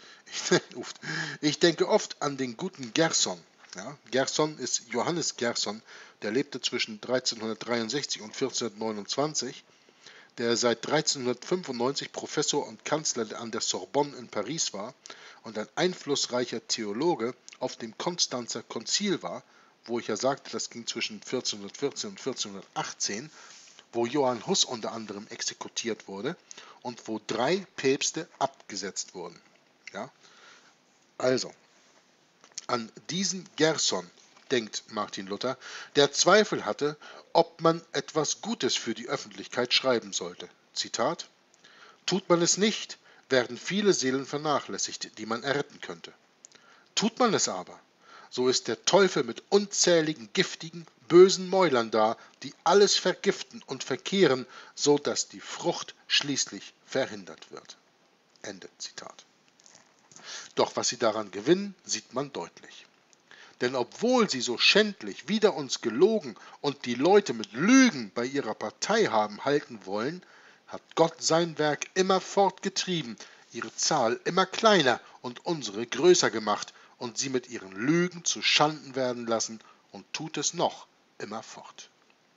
ich denke oft an den guten Gerson. Ja, Gerson ist Johannes Gerson, der lebte zwischen dreizehnhundertdreiundsechzig und vierzehnhundertneunundzwanzig, der seit dreizehnhundertfünfundneunzig Professor und Kanzler an der Sorbonne in Paris war und ein einflussreicher Theologe auf dem Konstanzer Konzil war, wo ich ja sagte, das ging zwischen vierzehnhundertvierzehn und vierzehnhundertachtzehn, wo Johann Hus unter anderem exekutiert wurde und wo drei Päpste abgesetzt wurden. Ja? Also, an diesen Gerson denkt Martin Luther, der Zweifel hatte, ob man etwas Gutes für die Öffentlichkeit schreiben sollte. Zitat: Tut man es nicht, werden viele Seelen vernachlässigt, die man erretten könnte. Tut man es aber, so ist der Teufel mit unzähligen giftigen, bösen Mäulern da, die alles vergiften und verkehren, so dass die Frucht schließlich verhindert wird. Ende Zitat. Doch was sie daran gewinnen, sieht man deutlich. Denn obwohl sie so schändlich wider uns gelogen und die Leute mit Lügen bei ihrer Partei haben halten wollen, hat Gott sein Werk immer fortgetrieben, ihre Zahl immer kleiner und unsere größer gemacht und sie mit ihren Lügen zu Schanden werden lassen und tut es noch immer fort.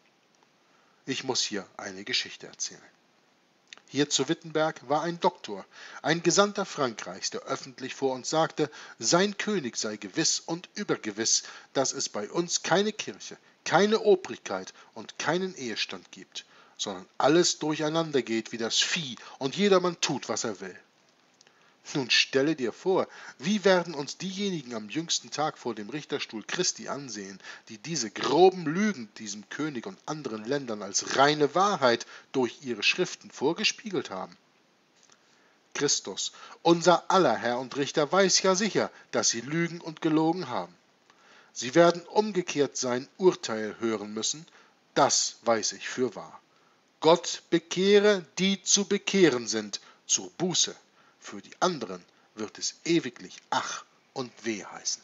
Ich muss hier eine Geschichte erzählen. Hier zu Wittenberg war ein Doktor, ein Gesandter Frankreichs, der öffentlich vor uns sagte, sein König sei gewiss und übergewiss, dass es bei uns keine Kirche, keine Obrigkeit und keinen Ehestand gibt, sondern alles durcheinander geht wie das Vieh und jedermann tut, was er will. Nun stelle dir vor, wie werden uns diejenigen am jüngsten Tag vor dem Richterstuhl Christi ansehen, die diese groben Lügen diesem König und anderen Ländern als reine Wahrheit durch ihre Schriften vorgespiegelt haben? Christus, unser aller Herr und Richter, weiß ja sicher, dass sie lügen und gelogen haben. Sie werden umgekehrt sein Urteil hören müssen, das weiß ich für wahr. Gott bekehre, die zu bekehren sind, zur Buße. Für die anderen wird es ewiglich Ach und Weh heißen.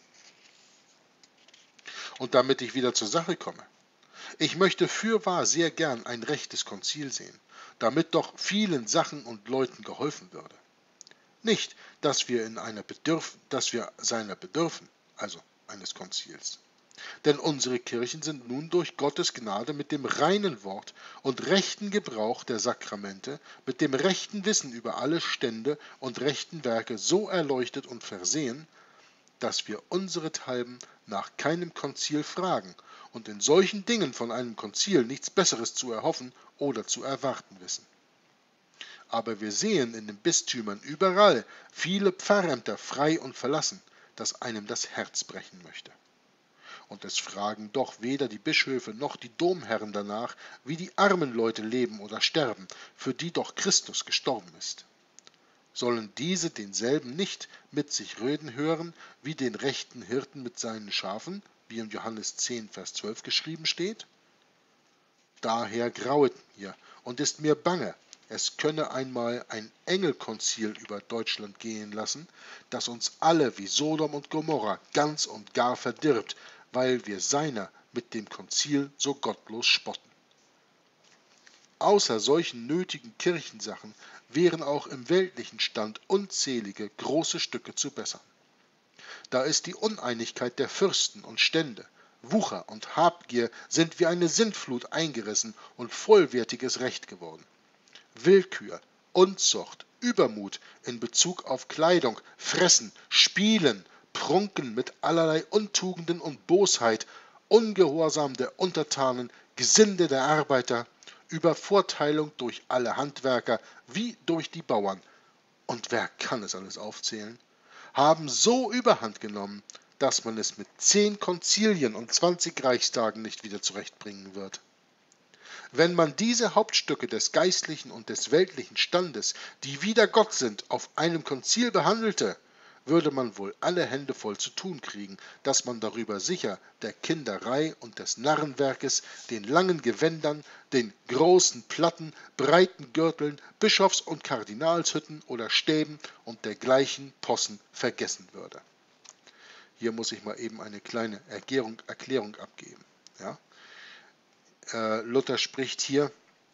Und damit ich wieder zur Sache komme. Ich möchte fürwahr sehr gern ein rechtes Konzil sehen, damit doch vielen Sachen und Leuten geholfen würde. Nicht, dass wir, in einer bedürf, dass wir seiner bedürfen, also eines Konzils. Denn unsere Kirchen sind nun durch Gottes Gnade mit dem reinen Wort und rechten Gebrauch der Sakramente, mit dem rechten Wissen über alle Stände und rechten Werke so erleuchtet und versehen, dass wir unserethalben nach keinem Konzil fragen und in solchen Dingen von einem Konzil nichts Besseres zu erhoffen oder zu erwarten wissen. Aber wir sehen in den Bistümern überall viele Pfarrämter frei und verlassen, dass einem das Herz brechen möchte. Und es fragen doch weder die Bischöfe noch die Domherren danach, wie die armen Leute leben oder sterben, für die doch Christus gestorben ist. Sollen diese denselben nicht mit sich reden hören, wie den rechten Hirten mit seinen Schafen, wie in Johannes zehn, Vers zwölf geschrieben steht? Daher grauet mir und ist mir bange, es könne einmal ein Engelkonzil über Deutschland gehen lassen, das uns alle wie Sodom und Gomorra ganz und gar verdirbt, weil wir seiner mit dem Konzil so gottlos spotten. Außer solchen nötigen Kirchensachen wären auch im weltlichen Stand unzählige große Stücke zu bessern. Da ist die Uneinigkeit der Fürsten und Stände, Wucher und Habgier sind wie eine Sintflut eingerissen und vollwertiges Recht geworden. Willkür, Unzucht, Übermut in Bezug auf Kleidung, Fressen, Spielen, Prunken mit allerlei Untugenden und Bosheit, Ungehorsam der Untertanen, Gesinde der Arbeiter, Übervorteilung durch alle Handwerker wie durch die Bauern, und wer kann es alles aufzählen, haben so Überhand genommen, dass man es mit zehn Konzilien und zwanzig Reichstagen nicht wieder zurechtbringen wird. Wenn man diese Hauptstücke des geistlichen und des weltlichen Standes, die wider Gott sind, auf einem Konzil behandelte, würde man wohl alle Hände voll zu tun kriegen, dass man darüber sicher der Kinderei und des Narrenwerkes, den langen Gewändern, den großen Platten, breiten Gürteln, Bischofs- und Kardinalshütten oder Stäben und dergleichen Possen vergessen würde. Hier muss ich mal eben eine kleine Erklärung, Erklärung abgeben. Ja? Äh, Luther spricht hier,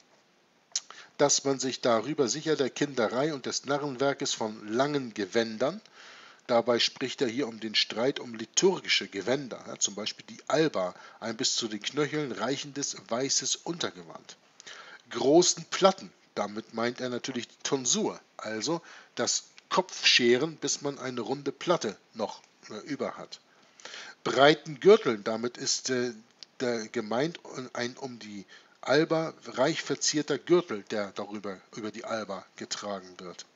dass man sich darüber sicher der Kinderei und des Narrenwerkes von langen Gewändern, dabei spricht er hier um den Streit um liturgische Gewänder, ja, zum Beispiel die Alba, ein bis zu den Knöcheln reichendes weißes Untergewand. Großen Platten, damit meint er natürlich die Tonsur, also das Kopfscheren, bis man eine runde Platte noch äh, über hat. Breiten Gürteln, damit ist äh, der gemeint ein um die Alba reich verzierter Gürtel, der darüber über die Alba getragen wird.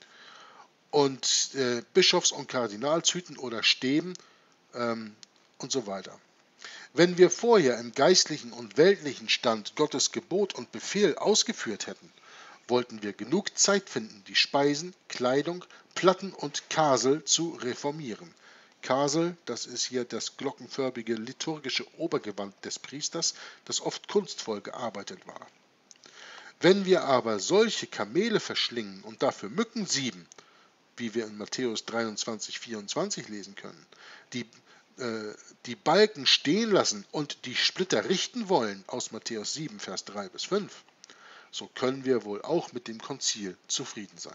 Und äh, Bischofs- und Kardinalshüten oder Stäben ähm, und so weiter. Wenn wir vorher im geistlichen und weltlichen Stand Gottes Gebot und Befehl ausgeführt hätten, wollten wir genug Zeit finden, die Speisen, Kleidung, Platten und Kasel zu reformieren. Kasel, das ist hier das glockenförmige liturgische Obergewand des Priesters, das oft kunstvoll gearbeitet war. Wenn wir aber solche Kamele verschlingen und dafür Mücken sieben, wie wir in Matthäus dreiundzwanzig, vierundzwanzig lesen können, die, äh, die Balken stehen lassen und die Splitter richten wollen, aus Matthäus sieben, Vers drei bis fünf, so können wir wohl auch mit dem Konzil zufrieden sein.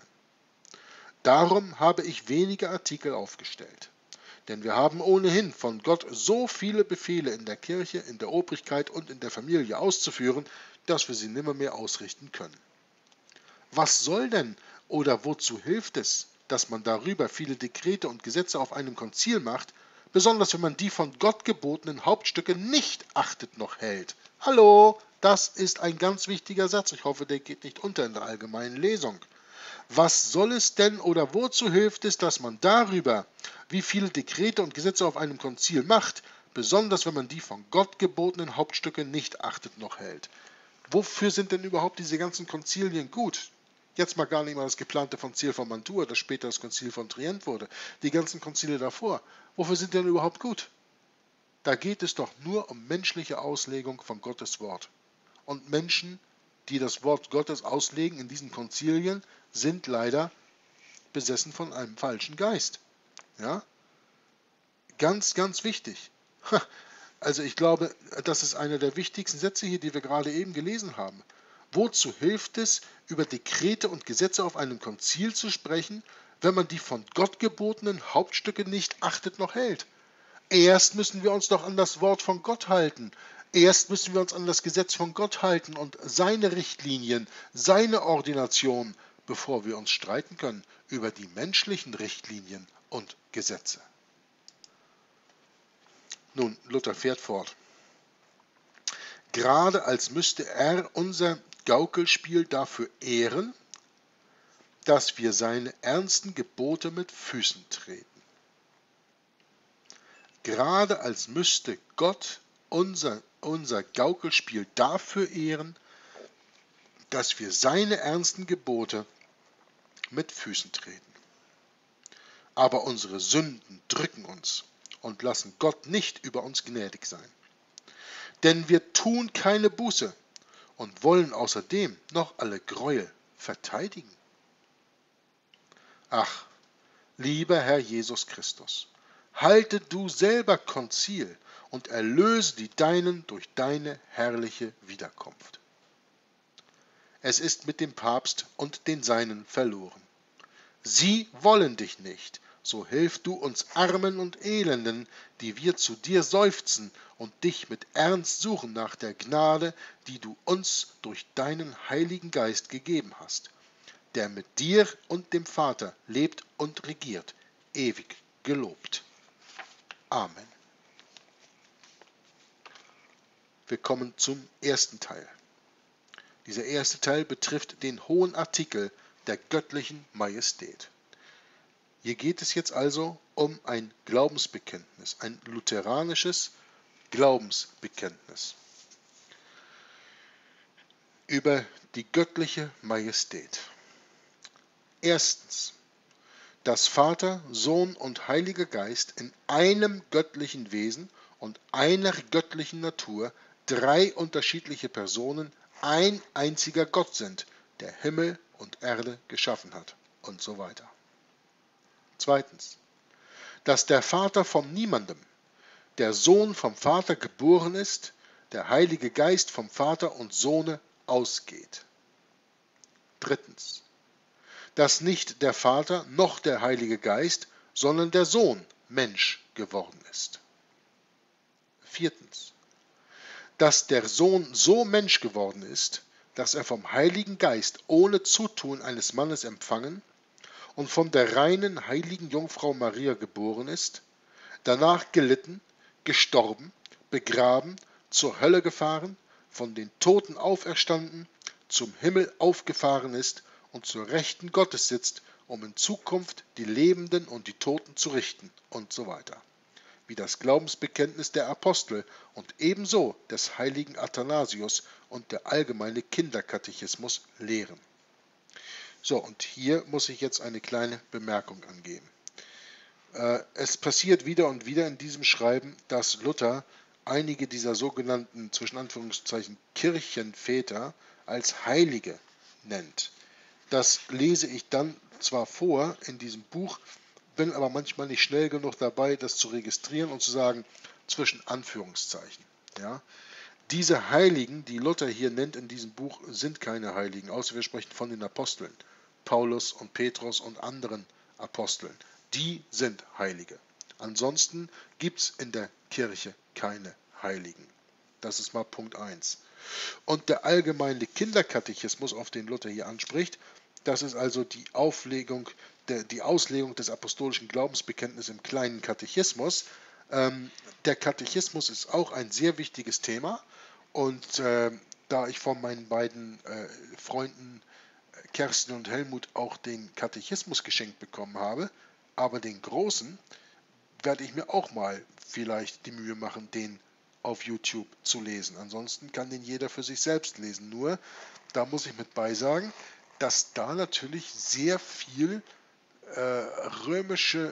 Darum habe ich wenige Artikel aufgestellt, denn wir haben ohnehin von Gott so viele Befehle in der Kirche, in der Obrigkeit und in der Familie auszuführen, dass wir sie nimmermehr ausrichten können. Was soll denn oder wozu hilft es, dass man darüber viele Dekrete und Gesetze auf einem Konzil macht, besonders wenn man die von Gott gebotenen Hauptstücke nicht achtet noch hält? Hallo, das ist ein ganz wichtiger Satz. Ich hoffe, der geht nicht unter in der allgemeinen Lesung. Was soll es denn oder wozu hilft es, dass man darüber, wie viele Dekrete und Gesetze auf einem Konzil macht, besonders wenn man die von Gott gebotenen Hauptstücke nicht achtet noch hält? Wofür sind denn überhaupt diese ganzen Konzilien gut? Jetzt mal gar nicht mal das geplante Konzil von Mantua, das später das Konzil von Trient wurde. Die ganzen Konzile davor. Wofür sind denn überhaupt gut? Da geht es doch nur um menschliche Auslegung von Gottes Wort. Und Menschen, die das Wort Gottes auslegen in diesen Konzilien, sind leider besessen von einem falschen Geist. Ja? Ganz, ganz wichtig. Also ich glaube, das ist einer der wichtigsten Sätze hier, die wir gerade eben gelesen haben. Wozu hilft es, über Dekrete und Gesetze auf einem Konzil zu sprechen, wenn man die von Gott gebotenen Hauptstücke nicht achtet noch hält? Erst müssen wir uns doch an das Wort von Gott halten. Erst müssen wir uns an das Gesetz von Gott halten und seine Richtlinien, seine Ordination, bevor wir uns streiten können über die menschlichen Richtlinien und Gesetze. Nun, Luther fährt fort. Gerade als müsste er unser Gaukelspiel dafür ehren, dass wir seine ernsten Gebote mit Füßen treten. Gerade als müsste Gott unser, unser Gaukelspiel dafür ehren, dass wir seine ernsten Gebote mit Füßen treten. Aber unsere Sünden drücken uns und lassen Gott nicht über uns gnädig sein. Denn wir tun keine Buße und wollen außerdem noch alle Gräuel verteidigen. Ach, lieber Herr Jesus Christus, halte du selber Konzil und erlöse die Deinen durch deine herrliche Wiederkunft. Es ist mit dem Papst und den Seinen verloren. Sie wollen dich nicht, so hilf du uns Armen und Elenden, die wir zu dir seufzen und dich mit Ernst suchen nach der Gnade, die du uns durch deinen Heiligen Geist gegeben hast, der mit dir und dem Vater lebt und regiert, ewig gelobt. Amen. Wir kommen zum ersten Teil. Dieser erste Teil betrifft den hohen Artikel der göttlichen Majestät. Hier geht es jetzt also um ein Glaubensbekenntnis, ein lutheranisches Glaubensbekenntnis. über die göttliche Majestät. Erstens, dass Vater, Sohn und Heiliger Geist in einem göttlichen Wesen und einer göttlichen Natur drei unterschiedliche Personen ein einziger Gott sind, der Himmel und Erde geschaffen hat und so weiter. Zweitens, dass der Vater von niemandem, der Sohn vom Vater geboren ist, der Heilige Geist vom Vater und Sohne ausgeht. Drittens, dass nicht der Vater noch der Heilige Geist, sondern der Sohn Mensch geworden ist. Viertens, dass der Sohn so Mensch geworden ist, dass er vom Heiligen Geist ohne Zutun eines Mannes empfangen und von der reinen heiligen Jungfrau Maria geboren ist, danach gelitten, gestorben, begraben, zur Hölle gefahren, von den Toten auferstanden, zum Himmel aufgefahren ist und zur Rechten Gottes sitzt, um in Zukunft die Lebenden und die Toten zu richten und so weiter. Wie das Glaubensbekenntnis der Apostel und ebenso des heiligen Athanasius und der allgemeine Kinderkatechismus lehren. So, und hier muss ich jetzt eine kleine Bemerkung angeben. Äh, es passiert wieder und wieder in diesem Schreiben, dass Luther einige dieser sogenannten, zwischen Anführungszeichen, Kirchenväter als Heilige nennt. Das lese ich dann zwar vor in diesem Buch, bin aber manchmal nicht schnell genug dabei, das zu registrieren und zu sagen, zwischen Anführungszeichen. Ja. Diese Heiligen, die Luther hier nennt in diesem Buch, sind keine Heiligen, außer wir sprechen von den Aposteln, Paulus und Petrus und anderen Aposteln. Die sind Heilige. Ansonsten gibt es in der Kirche keine Heiligen. Das ist mal Punkt eins. Und der allgemeine Kinderkatechismus, auf den Luther hier anspricht, das ist also die Auflegung, der, die Auslegung des apostolischen Glaubensbekenntnisses im kleinen Katechismus. Ähm, der Katechismus ist auch ein sehr wichtiges Thema und äh, da ich von meinen beiden äh, Freunden Kerstin und Helmut auch den Katechismus geschenkt bekommen habe, aber den großen, werde ich mir auch mal vielleicht die Mühe machen, den auf YouTube zu lesen. Ansonsten kann den jeder für sich selbst lesen. Nur, da muss ich mit beisagen, dass da natürlich sehr viel äh, römische,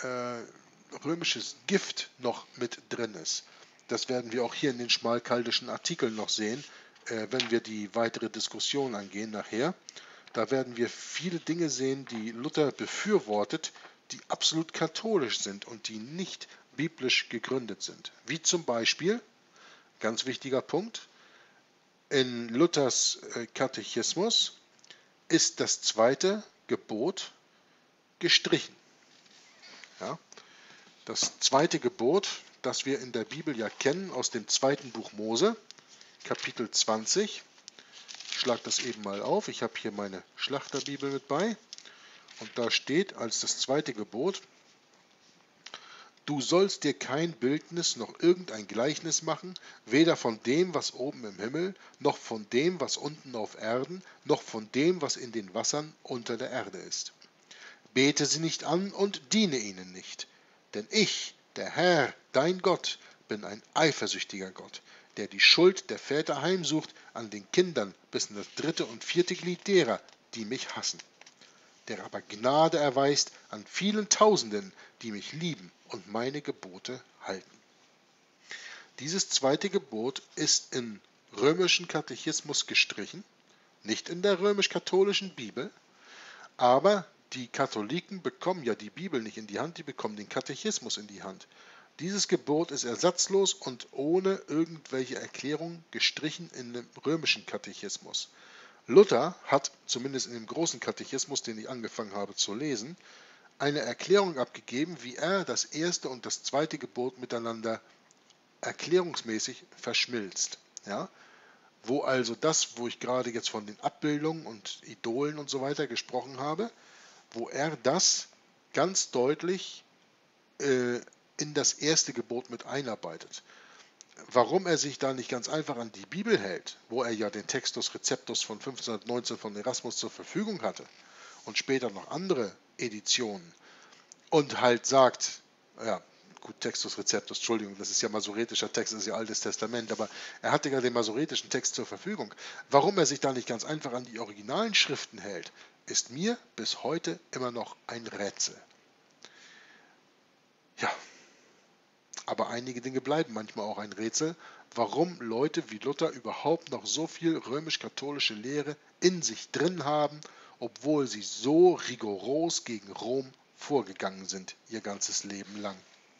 äh, römisches Gift noch mit drin ist. Das werden wir auch hier in den schmalkaldischen Artikeln noch sehen, äh, wenn wir die weitere Diskussion angehen nachher. Da werden wir viele Dinge sehen, die Luther befürwortet, die absolut katholisch sind und die nicht biblisch gegründet sind. Wie zum Beispiel, ganz wichtiger Punkt, in Luthers Katechismus ist das zweite Gebot gestrichen. Ja, das zweite Gebot, das wir in der Bibel ja kennen, aus dem zweiten Buch Mose, Kapitel zwanzig. Ich schlage das eben mal auf. Ich habe hier meine Schlachterbibel mit bei. Und da steht als das zweite Gebot: Du sollst dir kein Bildnis noch irgendein Gleichnis machen, weder von dem, was oben im Himmel, noch von dem, was unten auf Erden, noch von dem, was in den Wassern unter der Erde ist. Bete sie nicht an und diene ihnen nicht. Denn ich, der Herr, dein Gott, bin ein eifersüchtiger Gott, der die Schuld der Väter heimsucht an den Kindern bis in das dritte und vierte Glied derer, die mich hassen, der aber Gnade erweist an vielen Tausenden, die mich lieben und meine Gebote halten. Dieses zweite Gebot ist im römischen Katechismus gestrichen, nicht in der römisch-katholischen Bibel, aber die Katholiken bekommen ja die Bibel nicht in die Hand, die bekommen den Katechismus in die Hand. Dieses Gebot ist ersatzlos und ohne irgendwelche Erklärung gestrichen in dem römischen Katechismus. Luther hat, zumindest in dem großen Katechismus, den ich angefangen habe zu lesen, eine Erklärung abgegeben, wie er das erste und das zweite Gebot miteinander erklärungsmäßig verschmilzt. Ja? Wo also das, wo ich gerade jetzt von den Abbildungen und Idolen und so weiter gesprochen habe, wo er das ganz deutlich äh, in das erste Gebot mit einarbeitet. Warum er sich da nicht ganz einfach an die Bibel hält, wo er ja den Textus Receptus von fünfzehnhundertneunzehn von Erasmus zur Verfügung hatte und später noch andere Editionen und halt sagt, ja, gut, Textus Receptus, Entschuldigung, das ist ja masoretischer Text, das ist ja Altes Testament, aber er hatte ja den masoretischen Text zur Verfügung. Warum er sich da nicht ganz einfach an die originalen Schriften hält, ist mir bis heute immer noch ein Rätsel. Ja, aber einige Dinge bleiben manchmal auch ein Rätsel, warum Leute wie Luther überhaupt noch so viel römisch-katholische Lehre in sich drin haben, obwohl sie so rigoros gegen Rom vorgegangen sind, ihr ganzes Leben lang.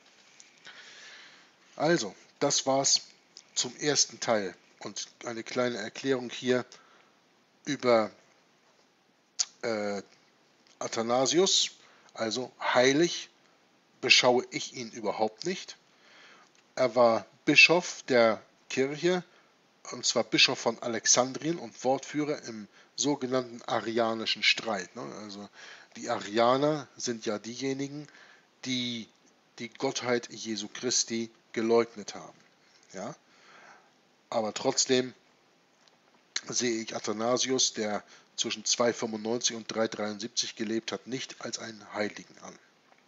Also, das war's zum ersten Teil und eine kleine Erklärung hier über äh, Athanasius, also heilig beschaue ich ihn überhaupt nicht. Er war Bischof der Kirche, und zwar Bischof von Alexandrien und Wortführer im sogenannten arianischen Streit. Also die Arianer sind ja diejenigen, die die Gottheit Jesu Christi geleugnet haben. Ja? Aber trotzdem sehe ich Athanasius, der zwischen zweihundertfünfundneunzig und dreihundertdreiundsiebzig gelebt hat, nicht als einen Heiligen an.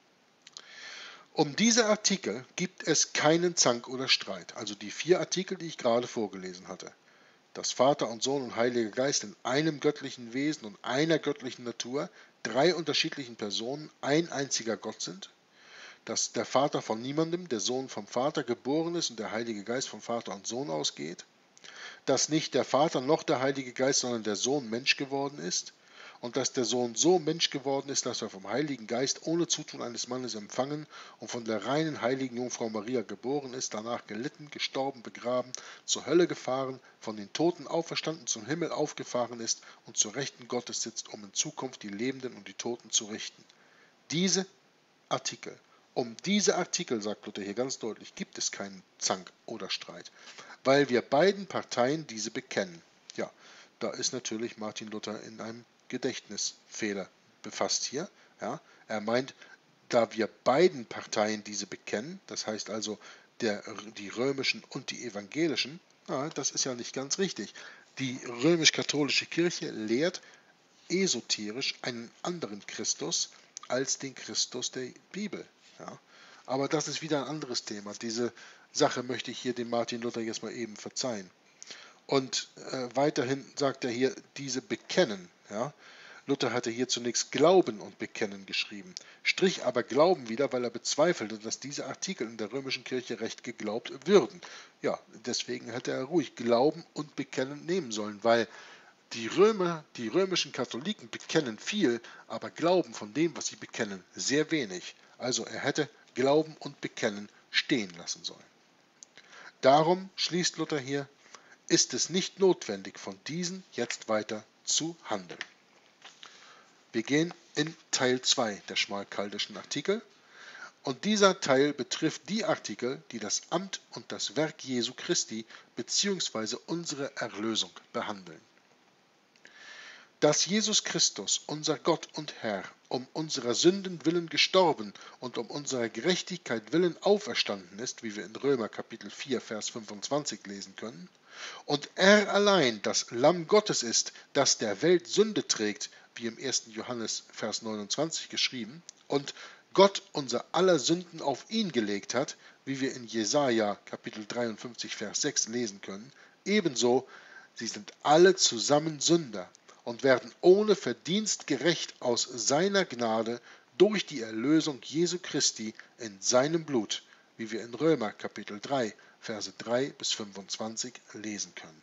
Um diese Artikel gibt es keinen Zank oder Streit, also die vier Artikel, die ich gerade vorgelesen hatte. Dass Vater und Sohn und Heiliger Geist in einem göttlichen Wesen und einer göttlichen Natur, drei unterschiedlichen Personen, ein einziger Gott sind. Dass der Vater von niemandem, der Sohn vom Vater geboren ist und der Heilige Geist vom Vater und Sohn ausgeht. Dass nicht der Vater noch der Heilige Geist, sondern der Sohn Mensch geworden ist. Und dass der Sohn so Mensch geworden ist, dass er vom Heiligen Geist ohne Zutun eines Mannes empfangen und von der reinen heiligen Jungfrau Maria geboren ist, danach gelitten, gestorben, begraben, zur Hölle gefahren, von den Toten auferstanden, zum Himmel aufgefahren ist und zur Rechten Gottes sitzt, um in Zukunft die Lebenden und die Toten zu richten. Diese Artikel, um diese Artikel, sagt Luther hier ganz deutlich, gibt es keinen Zank oder Streit, weil wir beiden Parteien diese bekennen. Ja, da ist natürlich Martin Luther in einem Gedächtnisfehler befasst hier. Ja, er meint, da wir beiden Parteien diese bekennen, das heißt also der, die römischen und die evangelischen, na, das ist ja nicht ganz richtig. Die römisch-katholische Kirche lehrt esoterisch einen anderen Christus als den Christus der Bibel. Ja. Aber das ist wieder ein anderes Thema. Diese Sache möchte ich hier dem Martin Luther jetzt mal eben verzeihen. Und äh, weiterhin sagt er hier, diese bekennen. Ja? Luther hatte hier zunächst Glauben und Bekennen geschrieben, strich aber Glauben wieder, weil er bezweifelte, dass diese Artikel in der römischen Kirche recht geglaubt würden. Ja, deswegen hätte er ruhig Glauben und Bekennen nehmen sollen, weil die Römer, die römischen Katholiken bekennen viel, aber glauben von dem, was sie bekennen, sehr wenig. Also er hätte Glauben und Bekennen stehen lassen sollen. Darum schließt Luther hier, ist es nicht notwendig, von diesen jetzt weiter zu handeln. Wir gehen in Teil zwei der schmalkaldischen Artikel und dieser Teil betrifft die Artikel, die das Amt und das Werk Jesu Christi bzw. unsere Erlösung behandeln. Dass Jesus Christus, unser Gott und Herr, um unserer Sünden willen gestorben und um unserer Gerechtigkeit willen auferstanden ist, wie wir in Römer Kapitel vier, Vers fünfundzwanzig lesen können, und er allein das Lamm Gottes ist, das der Welt Sünde trägt, wie im ersten Johannes Vers neunundzwanzig geschrieben, und Gott unser aller Sünden auf ihn gelegt hat, wie wir in Jesaja Kapitel dreiundfünfzig Vers sechs lesen können, ebenso, sie sind alle zusammen Sünder und werden ohne Verdienst gerecht aus seiner Gnade durch die Erlösung Jesu Christi in seinem Blut, wie wir in Römer Kapitel drei Verse drei bis fünfundzwanzig lesen können.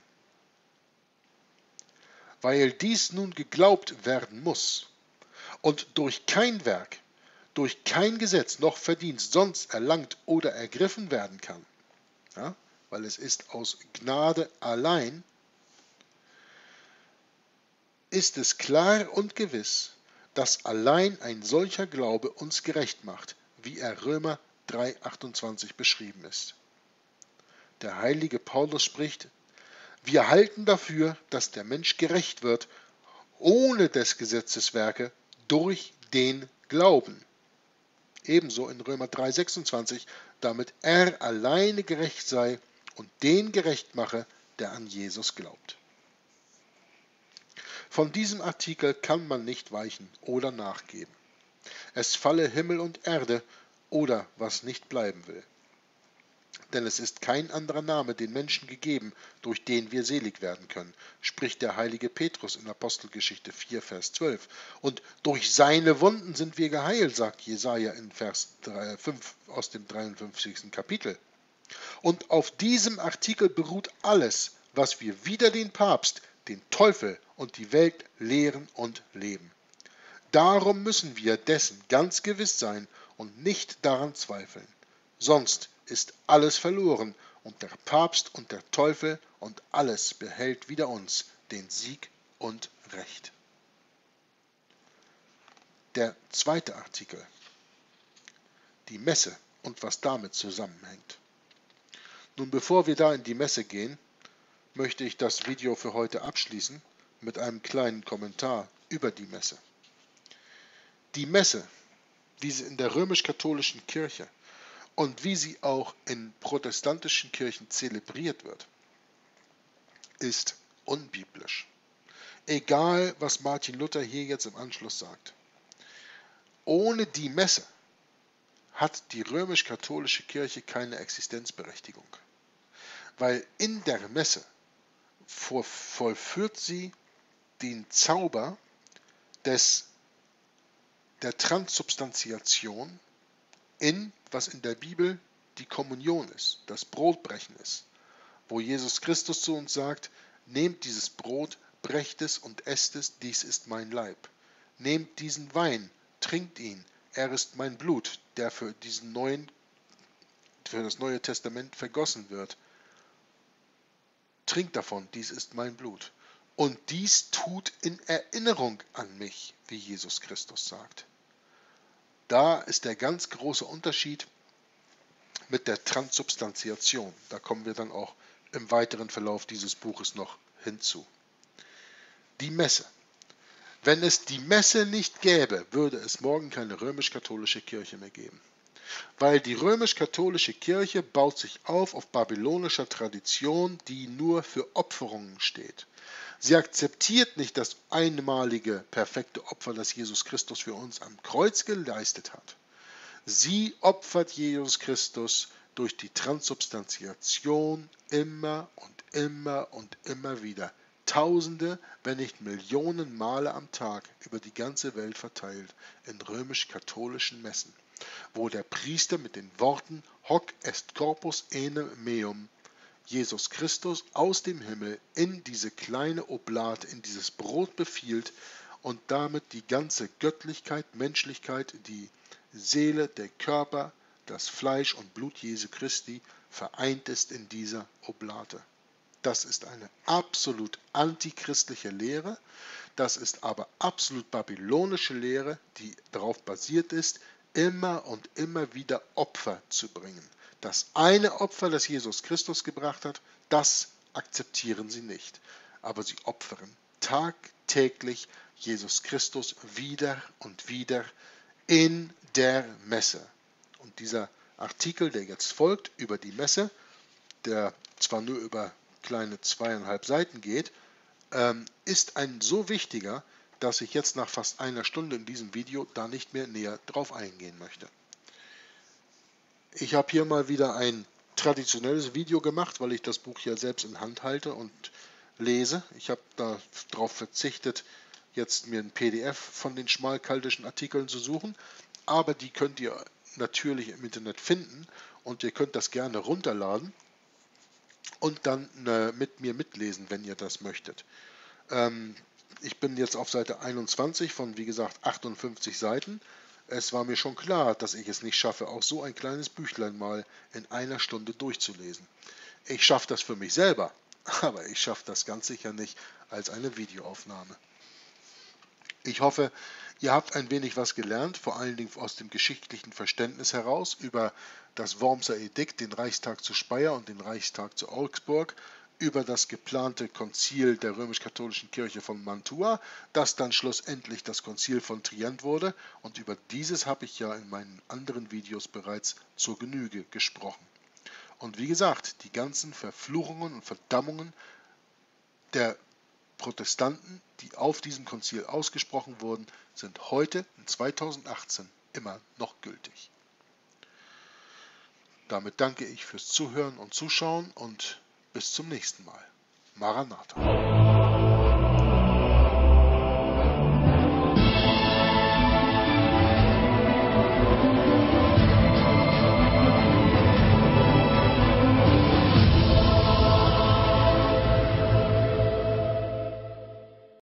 Weil dies nun geglaubt werden muss und durch kein Werk, durch kein Gesetz noch Verdienst sonst erlangt oder ergriffen werden kann, ja, weil es ist aus Gnade allein, ist es klar und gewiss, dass allein ein solcher Glaube uns gerecht macht, wie er Römer drei achtundzwanzig beschrieben ist. Der heilige Paulus spricht, wir halten dafür, dass der Mensch gerecht wird, ohne des Gesetzes Werke, durch den Glauben. Ebenso in Römer drei sechsundzwanzig, damit er alleine gerecht sei und den gerecht mache, der an Jesus glaubt. Von diesem Artikel kann man nicht weichen oder nachgeben. Es falle Himmel und Erde, oder was nicht bleiben will. Denn es ist kein anderer Name den Menschen gegeben, durch den wir selig werden können, spricht der heilige Petrus in Apostelgeschichte vier, Vers zwölf. Und durch seine Wunden sind wir geheilt, sagt Jesaja in Vers fünf aus dem dreiundfünfzigsten Kapitel. Und auf diesem Artikel beruht alles, was wir wider den Papst, den Teufel und die Welt lehren und leben. Darum müssen wir dessen ganz gewiss sein und nicht daran zweifeln. Sonst ist alles verloren und der Papst und der Teufel und alles behält wider uns den Sieg und Recht. Der zweite Artikel. Die Messe und was damit zusammenhängt. Nun, bevor wir da in die Messe gehen, möchte ich das Video für heute abschließen mit einem kleinen Kommentar über die Messe. Die Messe, wie sie in der römisch-katholischen Kirche und wie sie auch in protestantischen Kirchen zelebriert wird, ist unbiblisch. Egal, was Martin Luther hier jetzt im Anschluss sagt. Ohne die Messe hat die römisch-katholische Kirche keine Existenzberechtigung. Weil in der Messe vollführt sie den Zauber des, der Transsubstantiation in, was in der Bibel die Kommunion ist, das Brotbrechen ist, wo Jesus Christus zu uns sagt, nehmt dieses Brot, brecht es und esst es, dies ist mein Leib. Nehmt diesen Wein, trinkt ihn, er ist mein Blut, der für, diesen neuen, für das Neue Testament vergossen wird. Trinkt davon, dies ist mein Blut. Und dies tut in Erinnerung an mich, wie Jesus Christus sagt. Da ist der ganz große Unterschied mit der Transsubstantiation. Da kommen wir dann auch im weiteren Verlauf dieses Buches noch hinzu. Die Messe. Wenn es die Messe nicht gäbe, würde es morgen keine römisch-katholische Kirche mehr geben. Weil die römisch-katholische Kirche baut sich auf auf babylonischer Tradition, die nur für Opferungen steht. Sie akzeptiert nicht das einmalige, perfekte Opfer, das Jesus Christus für uns am Kreuz geleistet hat. Sie opfert Jesus Christus durch die Transsubstantiation immer und immer und immer wieder. Tausende, wenn nicht Millionen Male am Tag über die ganze Welt verteilt in römisch-katholischen Messen, wo der Priester mit den Worten Hoc est corpus ene meum Jesus Christus aus dem Himmel in diese kleine Oblate, in dieses Brot befiehlt und damit die ganze Göttlichkeit, Menschlichkeit, die Seele, der Körper, das Fleisch und Blut Jesu Christi vereint ist in dieser Oblate. Das ist eine absolut antichristliche Lehre, das ist aber absolut babylonische Lehre, die darauf basiert ist, immer und immer wieder Opfer zu bringen. Das eine Opfer, das Jesus Christus gebracht hat, das akzeptieren sie nicht. Aber sie opfern tagtäglich Jesus Christus wieder und wieder in der Messe. Und dieser Artikel, der jetzt folgt über die Messe, der zwar nur über kleine zweieinhalb Seiten geht, ähm, ist ein so wichtiger, dass ich jetzt nach fast einer Stunde in diesem Video da nicht mehr näher drauf eingehen möchte. Ich habe hier mal wieder ein traditionelles Video gemacht, weil ich das Buch ja selbst in Hand halte und lese. Ich habe darauf verzichtet, jetzt mir ein P D F von den schmalkaldischen Artikeln zu suchen, aber die könnt ihr natürlich im Internet finden und ihr könnt das gerne runterladen und dann äh, mit mir mitlesen, wenn ihr das möchtet. Ähm, ich bin jetzt auf Seite einundzwanzig von, wie gesagt, achtundfünfzig Seiten. Es war mir schon klar, dass ich es nicht schaffe, auch so ein kleines Büchlein mal in einer Stunde durchzulesen. Ich schaffe das für mich selber, aber ich schaffe das ganz sicher nicht als eine Videoaufnahme. Ich hoffe, ihr habt ein wenig was gelernt, vor allen Dingen aus dem geschichtlichen Verständnis heraus über das Wormser Edikt, den Reichstag zu Speyer und den Reichstag zu Augsburg, über das geplante Konzil der römisch-katholischen Kirche von Mantua, das dann schlussendlich das Konzil von Trient wurde, und über dieses habe ich ja in meinen anderen Videos bereits zur Genüge gesprochen. Und wie gesagt, die ganzen Verfluchungen und Verdammungen der Protestanten, die auf diesem Konzil ausgesprochen wurden, sind heute in zweitausendachtzehn immer noch gültig. Damit danke ich fürs Zuhören und Zuschauen und bis zum nächsten Mal. Maranatha.